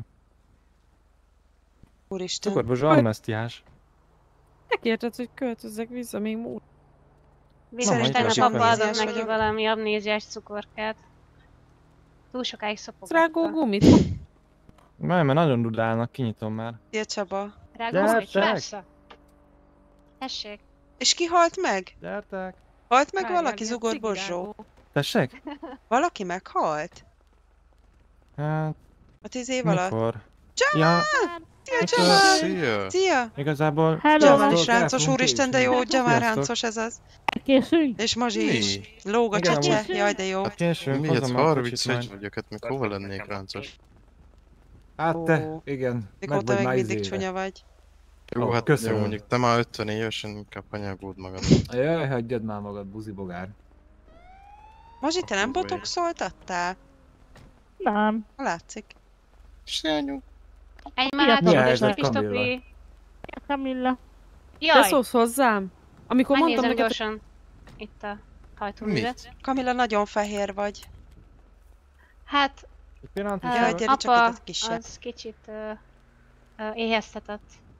Úristen. Zugorbozsó amnesztiás. Megérted, hogy költözzek vissza még múlt. Biztos Mama, tegnap itt apa vagyok. adott Amnéziás neki vagyok. valami amnéziás cukorkát. Túl sokáig Rágó szopogatta. gumit. Mert nagyon dudálnak, kinyitom már. Szia, Csaba. Rágó gumit? Gyertek! Persze. Tessék. És ki halt meg? Gyertek! Halt meg Várjál, valaki, ilyen Zugorbozsó? cigirágó. Tessék? Valaki meghalt? Hát, A 10 év alatt? mikor? Csaba! Ja, Szia, hát, Csaba! Szia! Szia! igazából... Hello! Jamal is Sziasztok, ráncos, elfogunk úristen, de késni. jó, Jamal Sziasztok. ráncos ez az. Készülj! És Mazsi Mi? is. Lóg a Igen, csecse, amúgy. jaj, de jó. Hát későn, Miért hozom a 31 kocsit majd. vagyok, hát még hova lennék ráncos? Hát te, Ó. igen, Mikor meg te vagy meg már mindig izéve. csúnya vagy. Jó, Ó, hát köszönöm. jó, mondjuk te már 50 évesen inkább anyagód magad. Jaj, hagyjad már magad, buzibogár. Mazsi, te nem Akkor botoxoltattál? Nem. Látszik. Szányú. Egy Mi a már helyzet, tudod, kis Kamilla? topi. Kamilla. Te Jaj, szólsz hozzám? Amikor mondtam, megnézem hogy a gyorsan. Itt a hajtóművet. Mit? Kamilla, nagyon fehér vagy. Hát, Egy pillanat, ö, Jaj, gyere csak apa ide, kisebb. az kicsit éheztetett.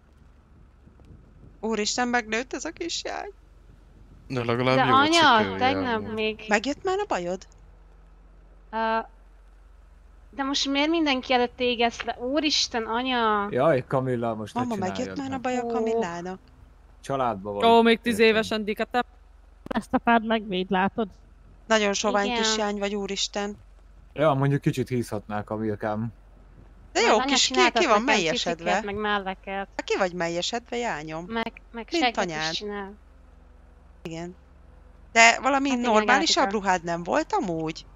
Úristen, megnőtt ez a kisjány. De legalább De jó anya, cipője tegnap van. még... Megjött már a bajod? De most miért mindenki előtt égesz le? Úristen, anya! Jaj, Kamilla, most Mama, ne megjött csináljad már a meg. baj a Ó. Kamillának. Családba vagy. Ó, még 10 érted? évesen dikatem. Ezt a pád megvéd, látod? Nagyon sovány Igen. kisjány vagy, úristen. Ja, mondjuk kicsit hízhatnál, Kamilkám. De Az jó anya kis, ki csináltat van nekem melyesedve? ciciket, meg melleket, Hát ki vagy melyesedve, jányom? meg Mint segget anyád. is csinál. Igen. De valami Hát igen, normálisabb Gátika. ruhád nem volt amúgy?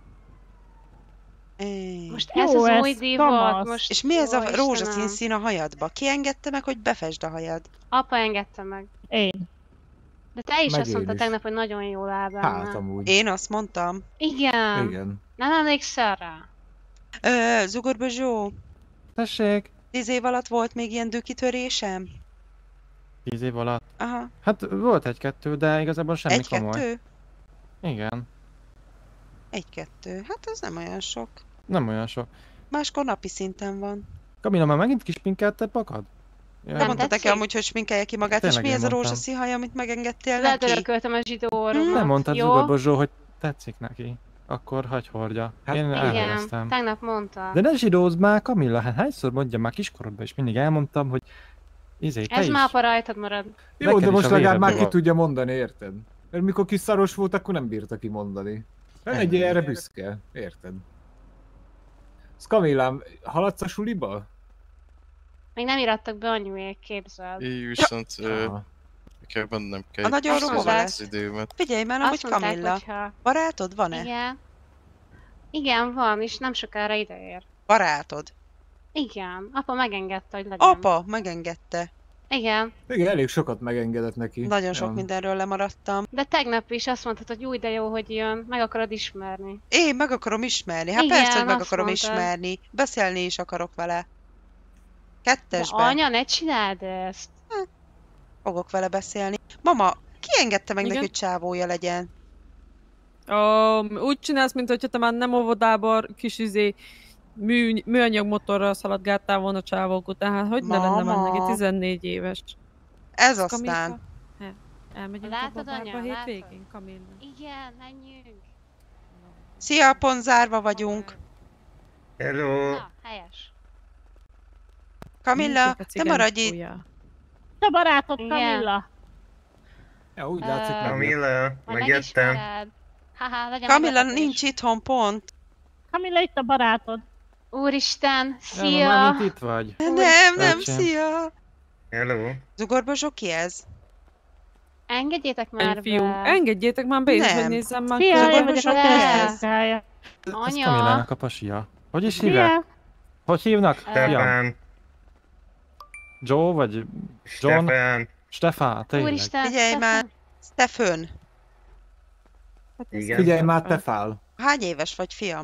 Most Jó, ez az ez új divat, kamasz. most... És mi ez Ó, a rózsaszín Istenem. szín a hajadba? Ki engedte meg, hogy befesd a hajad? Apa engedte meg. Én. De te is Meg azt én mondtad is. tegnap, hogy nagyon jól áll benne. Hát amúgy. Én azt mondtam. Igen. Igen. Nem emlékszel rá? Zugorbozsó, Tessék! 10 év alatt volt még ilyen dökitörésem? 10 év alatt. Aha. Hát volt egy-kettő, de igazából semmi komoly. Egy-kettő? Igen. Egy-kettő. Hát ez nem olyan sok. Nem olyan sok. Máskor napi szinten van. Kamilla, már megint kispinkelted magad? Ja, Nem mondtad neki tetszik? amúgy, hogy sminkelje ki magát, Tényleg és mi én ez a mondtam. rózsaszín haj, amit megengedtél neki? Ledörököltem a zsidó orromat. Nem mondtad jó? Zugorbozsó, hogy tetszik neki. Akkor hagy hordja. Hát Én Igen, elhelyeztem. tegnap mondta. De ne zsidózd már, Kamilla, hát hányszor mondjam már kiskorodban is mindig elmondtam, hogy te Ez is. már apa rajtad marad. Jó, Neked de is most a legalább már ki véredből. tudja mondani, érted? Mert mikor kis szaros volt, akkor nem bírta kimondani. Ne legyél erre büszke, érted? Ez Kamillám, haladsz a suliba? Még nem irattak be anyuék, képzeld. Így viszont Aha. kell bennem kell A nagyon Azt hova mondták. lesz? az időmet. Figyelj már, amúgy Azt mondták, Kamilla. hogyha... Barátod van-e? Igen. Igen, van, és nem sokára ideér. Barátod. Igen, apa megengedte, hogy legyen. Apa, megengedte. Igen, Igen, elég sokat megengedett neki. Nagyon sok Ja. mindenről lemaradtam. de tegnap is azt mondtad, hogy új, de jó, hogy jön, meg akarod ismerni. Én meg akarom ismerni. Hát Igen, persze, hogy meg azt akarom mondtad. ismerni. Beszélni is akarok vele. De Kettesben. anya, ne csináld ezt. Fogok vele beszélni. Mama, ki engedte meg Igen? neki, hogy csávója legyen? Úgy csinálsz, mint hogyha te már nem óvodában kis műanyag motorral szaladgáltál volna csávók után. Hát hogy ne lenne már neki 14 éves? Ez aztán. Elmegyünk Látod, a anya? babába hétvégén, Kamilla? Igen, menjünk. Szia, pont zárva vagyunk. Hello. Na, helyes. Kamilla, te maradj itt. Te barátod, Igen. Kamilla. Ja, úgy látszik meg. Kamilla, megjöttem. Haha, legyen Kamilla meglepetés. nincs itthon pont. Kamilla, itt a barátod. Úristen, Nem, szia! már mint itt vagy. Nem, Öcsém. szia. Hello. Zugorba ki ez? Engedjétek már Egy fiú. be. Engedjétek már be, és Nem. hogy nézzem már. Szia, én Zugorba vagyok a ez? testmunkája. Ez Anya. Kamillának a pasia. Hogy is hívják? Szia. Hogy hívnak? Fiam? Stefán. Joe vagy John? Stefán. Stefán, tényleg. Úristen, Figyelj már, Stefan. Igen. Figyelj már, te fál. Hány éves vagy, fiam?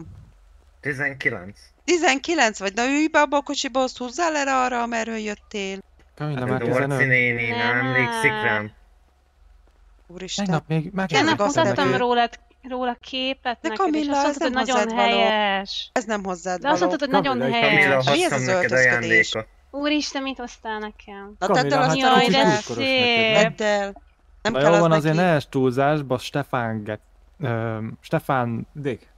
19. 19 vagy? Na ülj be abba a kocsiba, azt húzzál erre arra, amerről jöttél. Kamilla már Dorci 15. néni, nem emlékszik rám. Úristen. Tegnap még Tegnap Tényleg azt mutattam mondod, róla képet De neked, és Kamilla, azt ez mondtad, hogy nem nagyon hozzád való. helyes. Ez nem hozzád De azt való. mondtad, hogy nagyon Kamilla, Kamilla, helyes. Mi ez hoztam az neked öltözködés? ajándékot. Úristen, mit hoztál nekem? Na tedd el Kamilla, azt, hát Jaj, kicsit de túlkoros szép. neked. tedd el. Nem Na kell jó az van, azért neki. ne es túlzásba, Stefán... Dick.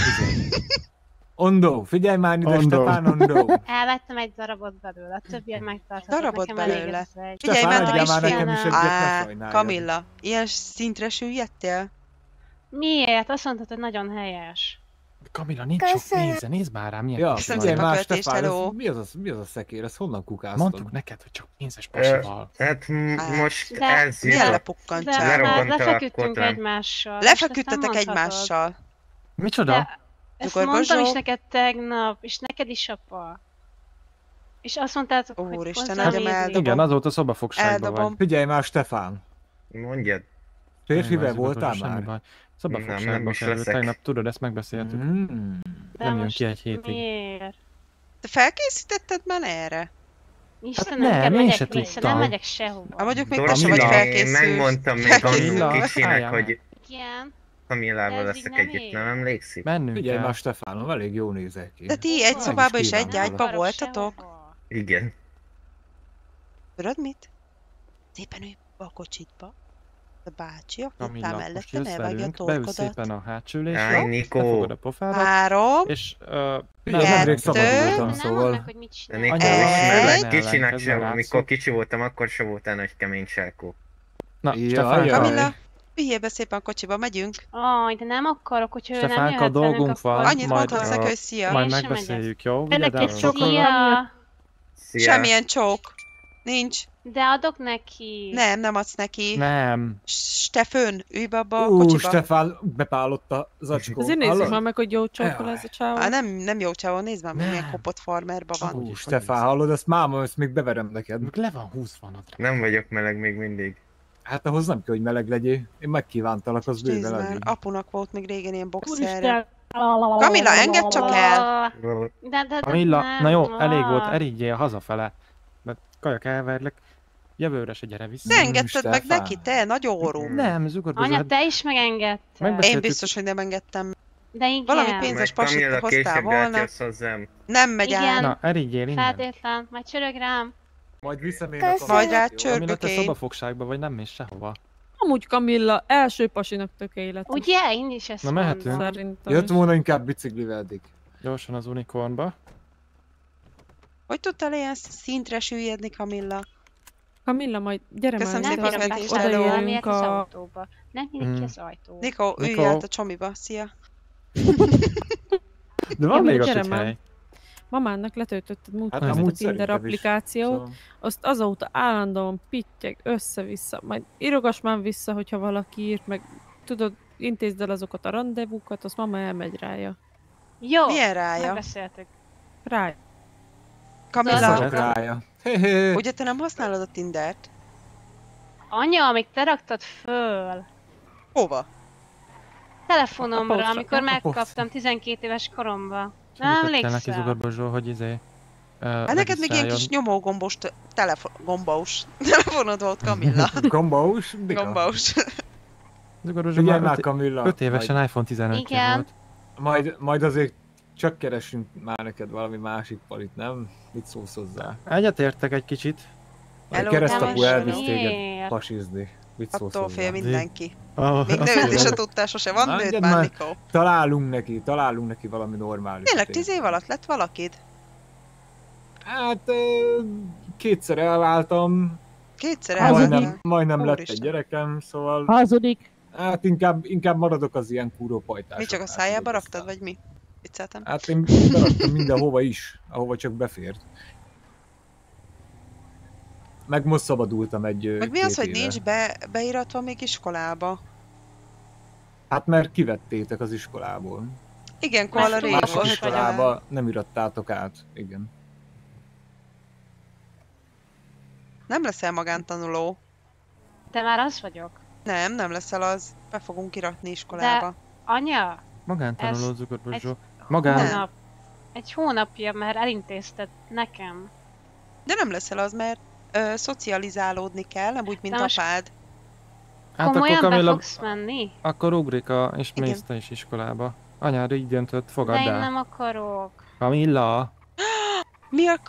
Ondo, figyelj már ide, Ondo. Stefán Ondo. Elvettem egy darabot belőle, a többiek megtartottak. Darabot nekem elég belőle? ez az egy. Figyelj, Stefán, mert te adjál is már fél. nekem is egyet, ne Á, sajnáljad. Kamilla, ilyen szintre süllyedtél? Miért? Azt mondtad, hogy nagyon helyes. Kamilla, nincs sok pénze, nézd már rám, milyen Ja, kis Köszönöm vagy. figyelj szépen a már, költést, Stefán, hello. mi az a szekér, ezt honnan kukáztad? Mondtuk neked, hogy csak pénzes pasival. Hát most De- ez Milyen jutott. De lepukkancsál? már Lerobbant a lefeküdtünk kotlám. egymással. Lefeküdtetek Most ezt nem mondhatod. egymással. Micsoda? De ezt Cukor mondtam is Bozsó. neked tegnap, és neked is, apa. És azt mondtátok, hogy Úristen, hozzám adjam el, édli. dobom. Igen, azóta szobafogságban vagy. Eldobom. Figyelj már, Stefán. Mondjad. Férfivel Nem, voltál semmi már? baj. Nem, Szobafogságba nem is került. leszek. Tegnap tudod, ezt megbeszéltük. Mm. De Nem jön most ki egy hétig. Miért? Te felkészítetted már erre? Istenem, nem, nekem én megyek se vissza, tudtam. nem megyek sehova. Hát mondjuk még te sem Dorci vagy néni, felkészült. megmondtam még Felkészült. annak kicsinek, Álljál hogy Igen. Kamillával Ez így leszek nem együtt, ér. nem emlékszik? Mennünk Figyelj kell. már, Stefánom, elég jól nézek ki. De ti egy Meg szobában is és egy kívánok. ágyba Akarok voltatok? sehova. Igen. Tudod mit? Szépen ülj be a kocsitba. A bácsi, aki után Kamilla, most mellettem jössz elvágja a velünk, beülsz torkodat. szépen a hátsülésre, Áj, Nikó. befogod a pofádat, 3, és Figyelj, nemrég kettő. szabadultam, Nem szóval. mondd meg, hogy mit De csinál. Nikó Anya, ismerlek, egy. kicsinek sem, Ellenkezzel mikor látszol. kicsi voltam, akkor sem voltál nagy kemény sárkó. Na, Jaj, Stefán, jaj. Kamilla, üljél be szépen a kocsiba, megyünk. Aj, de nem akarok, hogyha ő nem Stefánka, jöhet velünk, dolgunk van. akkor... Annyit majd, mondhatsz neki, hogy szia. majd Én sem megbeszéljük, jó? Ennek Vigyázz egy el sok- magadra. Szia! Szia. Semmilyen csók. Nincs. De adok neki. Nem adsz neki. Nem. Stefön, ülj be abba a Ú, kocsiba. Stefán, bepálott a zacskó. Azért nézzük Hallod? már meg, hogy jó csókol Jaj. ez a csávó. Á, nem jó csávó, nézd már, Nem. milyen kopott farmerban van. Ú, Stefán, hallod, ezt máma, ezt még beverem neked. Még le van húzva a Nem vagyok meleg még mindig. Hát ahhoz nem kell, hogy meleg legyél. Én megkívántalak, az Nézd bőven már, elég. apunak volt még régen ilyen boxerre. Úristen. Kamilla, engedd csak el! De Kamilla, nem. na jó, elég volt, erigyél hazafele. Mert kajak elverlek. Jövőre se gyere vissza. De engedted meg Stefán. neki, te, nagy orrú. Nem, zugorba. Anya, te is megengedted. Megbeszéltük. Én biztos, hogy nem engedtem. De igen. Valami pénzes Majd pasit Kamilla hoztál később volna. átjössz hozzám. Nem megy Igen. át. Na, erigyél innen. Feltétlen, majd csörög rám. Majd visszamérnek a... Majd rá Jó. csörgök Kamilla, te én. szobafogságba vagy, nem mész sehova. Amúgy Kamilla első pasinak tökéletes. Ugye? Én is ezt Na, mehetünk. mondom. Szerintem Jött is. volna inkább biciklivel, Dick. Gyorsan az unicornba. Hogy tudtál ilyen szintre süllyedni, Kamilla? Kamilla, majd gyere Köszönöm már, szépen Nem a ide, követést, bírok hello. valamiért odaérünk az a... autóba. Nem nyílik ki az ajtó. Nikó, ülj Nikó. át a csomiba, szia. De van Ja, még ott gyere egy már. hely. Mamának letöltötted múltkor Hát ezt amúgy a Tinder szerintem is. applikációt, Szóval- azt azóta állandóan pittyeg össze-vissza, majd írogass már vissza, hogyha valaki írt, meg tudod, intézd el azokat a rendezvúkat, azt mama elmegy rája. Jó, Milyen rája? megbeszéltük. Rája. Kamilla, Szarok rája. Hé-hé. ugye te nem használod a Tindert? Anya, még te raktad föl. Hova? Telefonomra, A amikor a megkaptam 12 éves koromban. Nem Segítettél neki emlékszel? Zugorba Zsó, hogy Hát neked még ilyen kis nyomógombos gombós telefonod volt, Kamilla. Gombós, Dika. Gombós. Zugorbozsó Figyelj már már, Camilla! 5 évesen iPhone 15 Igen. volt. Majd azért csak keresünk már neked valami másik palit, nem? Mit szólsz hozzá? Egyetértek egy kicsit. Hello, Keresztapu most elvisz téged miért? pasizni. Mit szólsz Attól hozzá? fél mindenki. Ah, Még azt nőt is kérem. a tudtál sose. Van nőt Engedd már, már. Nikó? Találunk neki valami normális. Tényleg 10 év alatt lett valakid? Hát kétszer elváltam, Kétszer Hazudik. elváltál. majdnem lett egy Úristen. gyerekem, szóval Hazudik. hát inkább maradok az ilyen kúrópajtásoknál. Mi csak a szájába raktad, vagy mi? Vicceltem. Hát én beraktam mindenhova is, ahova csak befért. Meg most szabadultam egy Meg mi az, 2 hogy éve. nincs beiratva még iskolába? Hát mert kivettétek az iskolából. Igen, koala rég Másik volt. iskolába nem irattátok át, igen. Nem leszel magántanuló. De már az vagyok. Nem leszel az. Be fogunk iratni iskolába. Anya, Magántanuló Ez Zugorbozsó. Magán... Nem. egy hónapja már elintézted nekem. De nem leszel az, mert szocializálódni kell, nem úgy, mint De most apád. Hát Komolyan akkor be Camilla, fogsz menni? akkor Ugrika, és Igen. mész te is iskolába. Anyád így döntött, De fogadd én el. nem akarok. Camilla! Milka?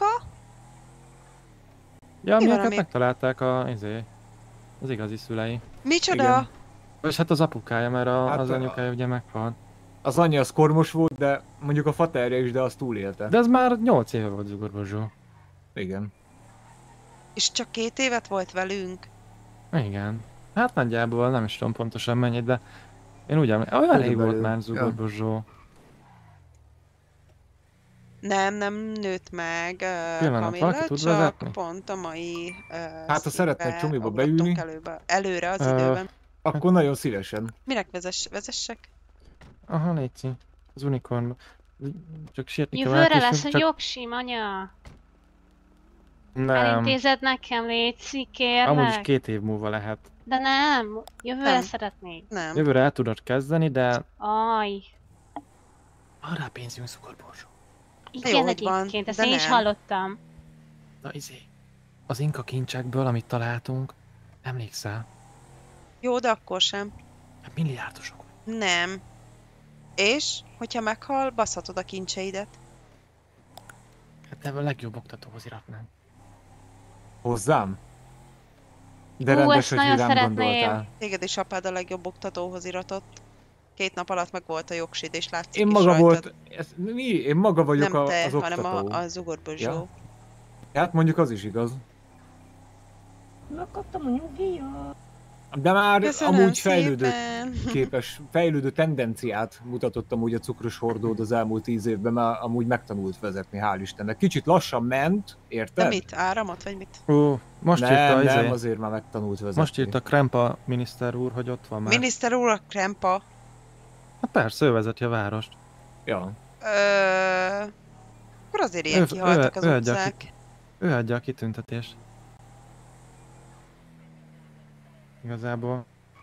Ja, Mi van, miakat ami- megtalálták az igazi szülei. Micsoda? Igen. És hát az apukája, mert Hát az a- anyukája ugye meghalt. Az anyja az kormos volt, de mondjuk a faterja is, de azt túlélte. De ez már 8 éve volt Zugorbozsó. Igen. És csak 2 évet volt velünk. Igen. Hát nagyjából nem is tudom pontosan mennyit, de én úgy emlékszem, elég volt Körülbelül. már Ja. Zugorbozsó. Nem nőtt meg. Pillanat, Camilla, valaki tud csak vezetni? pont a mai Hát, ha szeretne egy színbe csomiba ugrottunk beülni. előre az Ö, időben. Akkor nagyon szívesen. Minek vezessek? Aha, légy az unicorn. Csak sietni kell Jövőre elkészülni, lesz egy csak... jogsim, anya. Nem. Elintézed nekem, létszik, kérlek. Amúgy is 2 év múlva lehet. De nem, jövőre Nem. szeretnék. Nem. Jövőre el tudod kezdeni, de... Aj. Van rá pénzünk Zugorbozsó. Igen, hogy van, egyébként, ezt de én is nem. hallottam. Na az inka kincsekből, amit találtunk, emlékszel? Jó, de akkor sem. Hát milliárdosok. Nem. És, hogyha meghal, baszhatod a kincseidet. Hát te a legjobb oktatóhoz iratnánk. Hozzám? De Ú, rendes, ezt hogy nagyon rám szeretném. gondoltál. Téged és apád a legjobb oktatóhoz iratott. 2 nap alatt meg volt a jogsid, és látszik Én is maga rajtad. volt, én maga vagyok Nem te, az hanem oktató. a Zugorbozsó. Ja. Hát mondjuk az is igaz. Megkaptam a nyugdíjat. De már Köszönöm amúgy fejlődő szépen. fejlődő tendenciát mutatott amúgy a cukros hordód az elmúlt 10 évben, mert amúgy megtanult vezetni, hál' Istennek. Kicsit lassan ment, érted? De mit? Áramot, vagy mit? Most nem, írta nem, azért már megtanult vezetni. Most írta Krempa miniszter úr, hogy ott van már. Miniszter úr, a Krempa. Hát persze, ő vezeti a várost. Ja. Akkor azért ilyen kihaltak az adja utcák. Ő adja a kitüntetést. Igazából.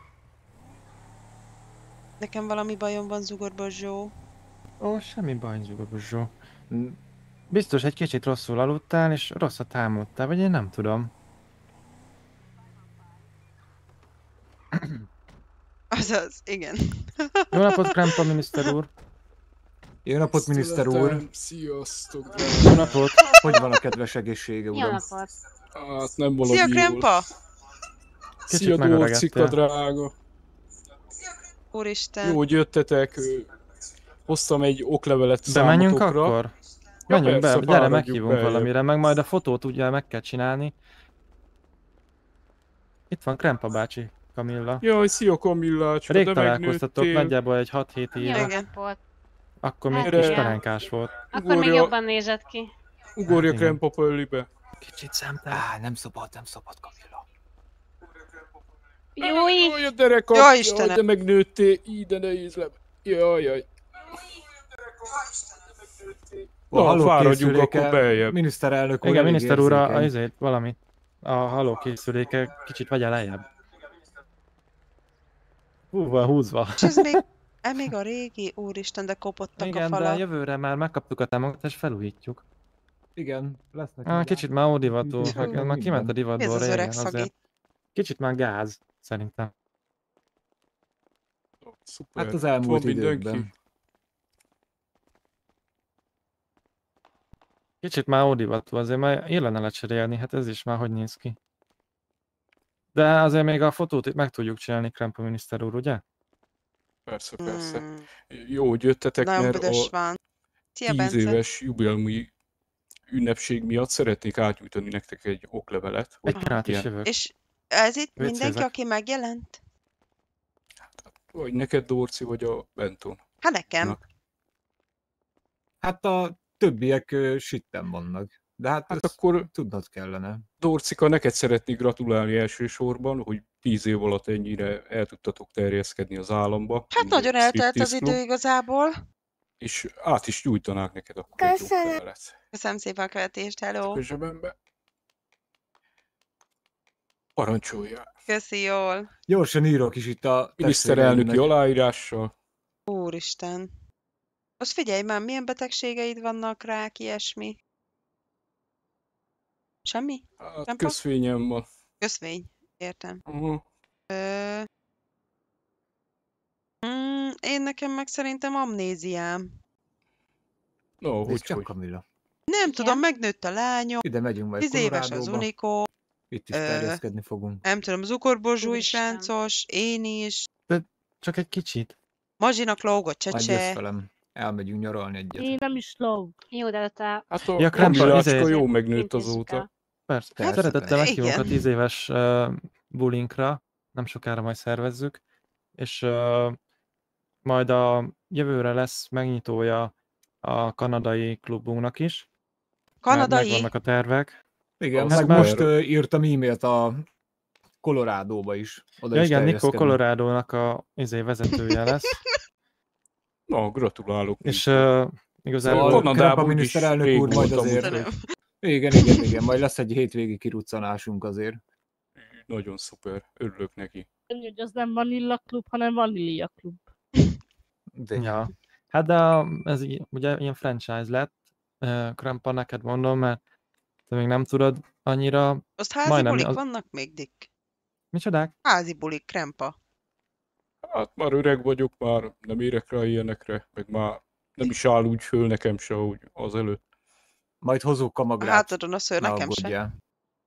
Nekem valami bajom van, Zugorbozsó. Ó, semmi baj, Zugorbozsó. Biztos egy kicsit rosszul aludtál, és rosszat álmodtál, vagy én nem tudom. Azaz, igen. Jó napot, Krempa miniszter úr! Jó napot, miniszter úr! Sziasztok, Jó napot! Hogy van a kedves egészsége, Jó uram? napot. Hát nem valami Szia, jól. Krempa! Kicsit Szia, megöregedtél. Dorcika drága. Úristen. Jó, hogy jöttetek. Hoztam egy oklevelet Bemenjünk számotokra. akkor? Ja, Menjünk persze, be, gyere, fáradjuk meghívunk beljebb. valamire, meg majd a fotót ugye meg kell csinálni. Itt van Krempa bácsi, Camilla. Jaj, szia Kamillácska, Rég de találkoztatok, megnőttél. nagyjából egy 6-7 Jó éve. Igen. napot. Akkor még Hát kis igen. pelenkás volt. Akkor még Ugorja- jobban nézett ki. Ugorja Hát igen. Krempa pöllibe. Kicsit szemtel. Nem szabad, Camilla. Júj! Jaj, a derekam, Jaj, jaj, Istenem. de megnőttél. Így, de nehéz le. Jaj, jaj. A Na, haló fáradjunk készüléke, akkor beljebb. Miniszterelnök úr Igen, elég miniszter úr, érzékeny. azért valami. A haló készüléke kicsit vegye lejjebb. Van húzva. És ez még a régi, úristen, de kopottak Igen, a de falak. jövőre már megkaptuk a támogatást, felújítjuk. Igen, lesznek. Kicsit már ódivató, Kicsit már kiment a Mi ez divatból az öreg régen szagít? azért. Kicsit már gáz, szerintem. Szuper. Hát az Van elmúlt mindenki? időkben. Kicsit már ódivatú, azért már illene lecserélni, hát ez is már hogy néz ki. De azért még a fotót itt meg tudjuk csinálni, Krempa miniszter úr, ugye? Persze, persze. Jó, hogy jöttetek, Nagyon mert büdös a van. Szia, 10 Bence. éves jubileumi ünnepség miatt szeretnék átnyújtani nektek egy oklevelet. Egy át is ilyen- jövök. És ez itt mindenki, Vécézek. aki megjelent? Vagy neked, Dorci, vagy a Benton. Hát nekem. Hát a többiek sitten vannak. De hát ezt akkor tudnod kellene. Dorcika, neked szeretnék gratulálni elsősorban, hogy 10 év alatt ennyire el tudtatok terjeszkedni az államba. Hát mint egy nagyon eltelt az striptease idő klub, igazából. és át is nyújtanák neked akkor egy oklevelet. Köszönöm szépen a követést, hello. A zsebembe. Parancsolja. Köszi, jól. Gyorsan írok is itt a Miniszterelnöki testvéreimnek. aláírással. Úristen. Most figyelj már, milyen betegségeid vannak, rák, ilyesmi? Semmi? Hát Nem közvényem van. Köszvény, értem. Aha. Én nekem meg szerintem amnéziám. No, Nézd csak, Kamilla. Nem tudom, megnőtt a lányom. Ide megyünk majd 10 éves az Colorado-ba. Unikó. Itt is terjeszkedni fogunk. Nem tudom, az ukorborzsú is ráncos, én is. De csak egy kicsit. Mazsinak lógott Majd jössz csecse. velem. Elmegyünk nyaralni egyet. Én nem is lóg. Jó, de te... Hát a Ja, Krempa, Kamillácska jó megnőtt Intézzük azóta. el. Persze, Persze, szeretettel persze. meghívunk a Igen. 10 éves bulinkra, nem sokára majd szervezzük, és majd a jövőre lesz megnyitója a kanadai klubunknak is. Kanadai? Megvannak a tervek. Igen, Hát meg már- most írtam e-mailt a Colorado-ba is. Oda Ja, is igen, Nico terjeszkedni. Colorado-nak a vezetője lesz. Na, gratulálok. És igazából Szóval Kanadában Krempa úgyis miniszterelnök rég úr majd voltam, azért... úgyhogy Igen, majd lesz egy hétvégi kiruccanásunk azért. nagyon szuper. Örülök neki. Hogy az nem Vanilla Klub, hanem Vanilla Klub. De... Ja. Hát de ez ugye ilyen franchise lett. Krempa, neked mondom, mert te még nem tudod annyira. Azt házi Majdnem bulik az- vannak még, Dick? Micsodák? Házi bulik, Krempa. Hát már öreg vagyok, már nem érek rá ilyenekre, meg már nem is áll úgy föl nekem se, úgy az előtt. Majd hozok A kamagrát. hátadon a szőr, Ne nekem se. aggódjál.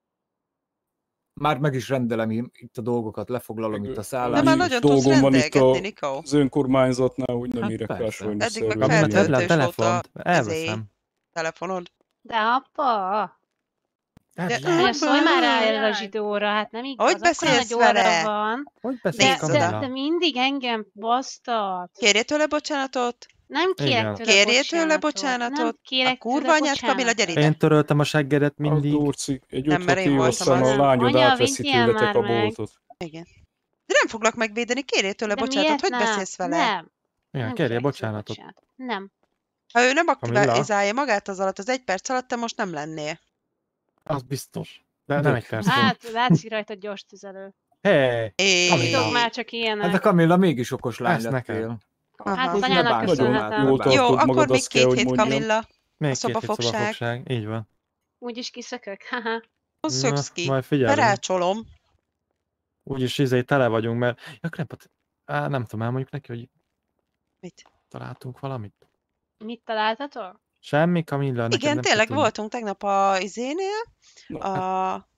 Már meg is rendelem itt a dolgokat, lefoglalom itt a De szállást. már nagyon tudsz dolgom van itt rendelgetni, Nikó. az önkormányzatnál, hogy nem Hát érek rá persze. sajnos Eddig meg Kapom a szervezni. feltöltős volt a elveszem. telefonod. De apa! De Anya, szólj már rá erre a zsidóra, hát nem igaz. Hogy Akkora beszélsz nagy orra vele? van. Hogy De, beszélsz, Nézd de, oda. Kamilla? de mindig engem basztat. Kérjél tőle bocsánatot? Nem kérek Igen. tőle Kérjél tőle bocsánatot. Nem bocsánatot? kérek A kurva tőle anyát, Kamilla, gyere ide. Én töröltem a seggedet Az mindig. Dorci, egy Nem, mert 5-6 én év, voltam aztán az. a lányod Anya, átveszi vigyél tőletek már a meg. boltot. Igen. De nem foglak megvédeni, kérjél tőle De bocsánatot, miért hogy nem? beszélsz vele? Nem. Igen, Nem kérjél kérek tőle bocsánatot. bocsánatot. Nem. Ha ő nem Kamilla? aktivizálja magát az alatt, az 1 perc alatt, te most nem lennél. Az biztos. De nem egy perc. Hát, látszik rajta gyors tüzelő. Hey, Kamilla. Tudok már csak Hát a ilyenek. Kamilla mégis okos lány Ezt lettél. nekem. Hát Aha. az anyának Nagyon köszönhetem. jól tartod Jó, magad, akkor még azt kell, 2 hogy hét, mondjam. Kamilla. Még A 2 hét szobafogság. szobafogság. Így van. Úgyis kiszökök. Haha. Szöksz ki. Majd figyelünk. Berácsolom. Úgyis tele vagyunk, mert... Ja, Krempat, nem tudom, elmondjuk neki, hogy Mit? találtunk valamit. Mit találtatok? Semmi, Kamilla, neked Igen, nem tényleg tudunk. voltunk tegnap a izénél, No, a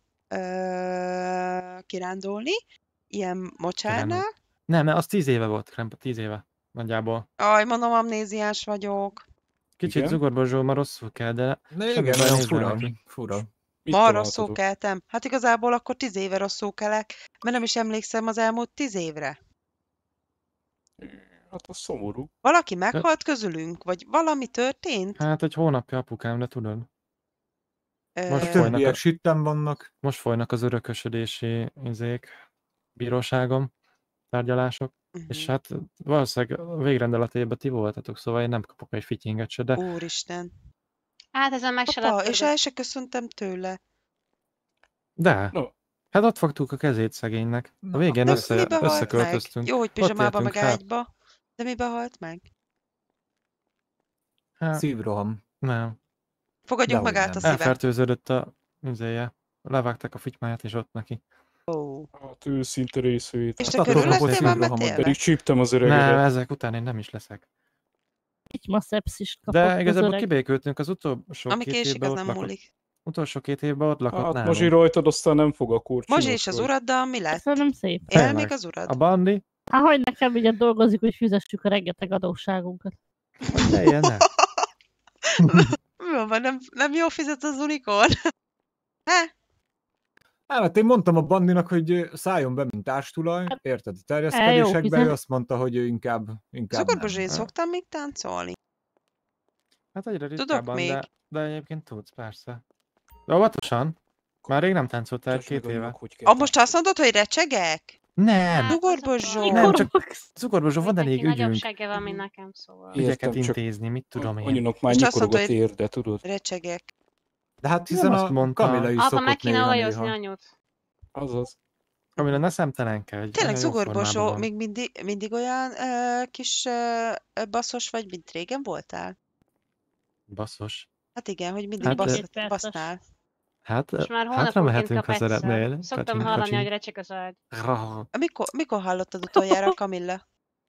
kirándulni, ilyen mocsárnál. Nem, az 10 éve volt, Krempa, 10 éve. Nagyjából. Aj, mondom, amnéziás vagyok. Kicsit Igen? zugorborzsó, ma rosszul kell, de Na semmi igen, baj, nagyon nézd meg fura. neki. Fura. mit Ma rosszul találtatok? keltem. Hát igazából akkor 10 éve rosszul kelek, mert nem is emlékszem az elmúlt 10 évre. Hát az szomorú. Valaki meghalt közülünk? Vagy valami történt? Hát egy hónapja apukám, de tudod. Ö, most A folynak többiek a- sitten vannak. Most folynak az örökösödési bíróságom, tárgyalások, és hát valószínűleg a végrendeletében ti voltatok, szóval én nem kapok egy fityinget se, de Úristen. Hát ezen meg se Apa, és lepődök. el se köszöntem tőle. No. Hát ott fogtuk a kezét szegénynek. A végén De mibe halt összeköltöztünk. meg? Jó, hogy Ott pizsamába éltünk meg fel. ágyba. De mibe halt meg? Hát, Szívroham. nem. Fogadjunk meg Dehogy át a nem. szíve. Elfertőződött a műzéje. Levágták a fitymáját, és ott neki. Hát őszinte részvétel. És te körülöttél már metélve? Pedig csíptem az öregedet. Nem, ezek után én nem is leszek. Így ma szepszist kapott De az igazából öreg. kibékültünk az utolsó Ami 2 késik, évben az ott nem lakott. múlik. Utolsó 2 évben ott lakott Hát nálunk. Mazsi rajtad aztán nem fog a kurcsinos. Mazsi és az uraddal mi lett? Köszönöm szépen. Él Tényleg. még az urad? A Bandi? Hát hogy nekem ugye dolgozik, hogy fizessük a rengeteg adósságunkat. Ne, ilyen ne. Mi van, nem jól fizet az unikorn? He? Hát én mondtam a Bandinak, hogy szálljon be, mint társtulaj, érted? A terjeszkedésekbe, fizet. ő azt mondta, hogy ő inkább Cukorbozsé, nem. szoktam még táncolni? Hát egyre Tudok ritkábban, még. de egyébként tudsz, persze. De óvatosan. Már rég nem táncoltál 2 éve. Most azt mondod, hogy recsegek? Nem! Cukorbozsó. Nem, csak cukorbozsó, van elég Nagyobb ügyünk. segge van, mint nekem, szóval. Ügyeket Értem, csak intézni, mit tudom én. Annyinak már Most azt nyikorog a mondta, hogy- térde, tudod? Recsegek. De hát Nem hiszen azt a mondtam. Kamila is Apa, szokott meg kéne néha. olajozni anyut. Azaz. Kamila, ne szemtelenkedj. Tényleg nagyon jó cukorbozsó, formában még mindig olyan kis basszos vagy, mint régen voltál? van. Basszos. Hát igen, hogy mindig Hát, basznál. Hát, És már hátra hónaponként mehetünk, kap ha egyszer. szeretnél. Szoktam hallani, hogy recseg az agy. Mikor hallottad utoljára, Kamilla?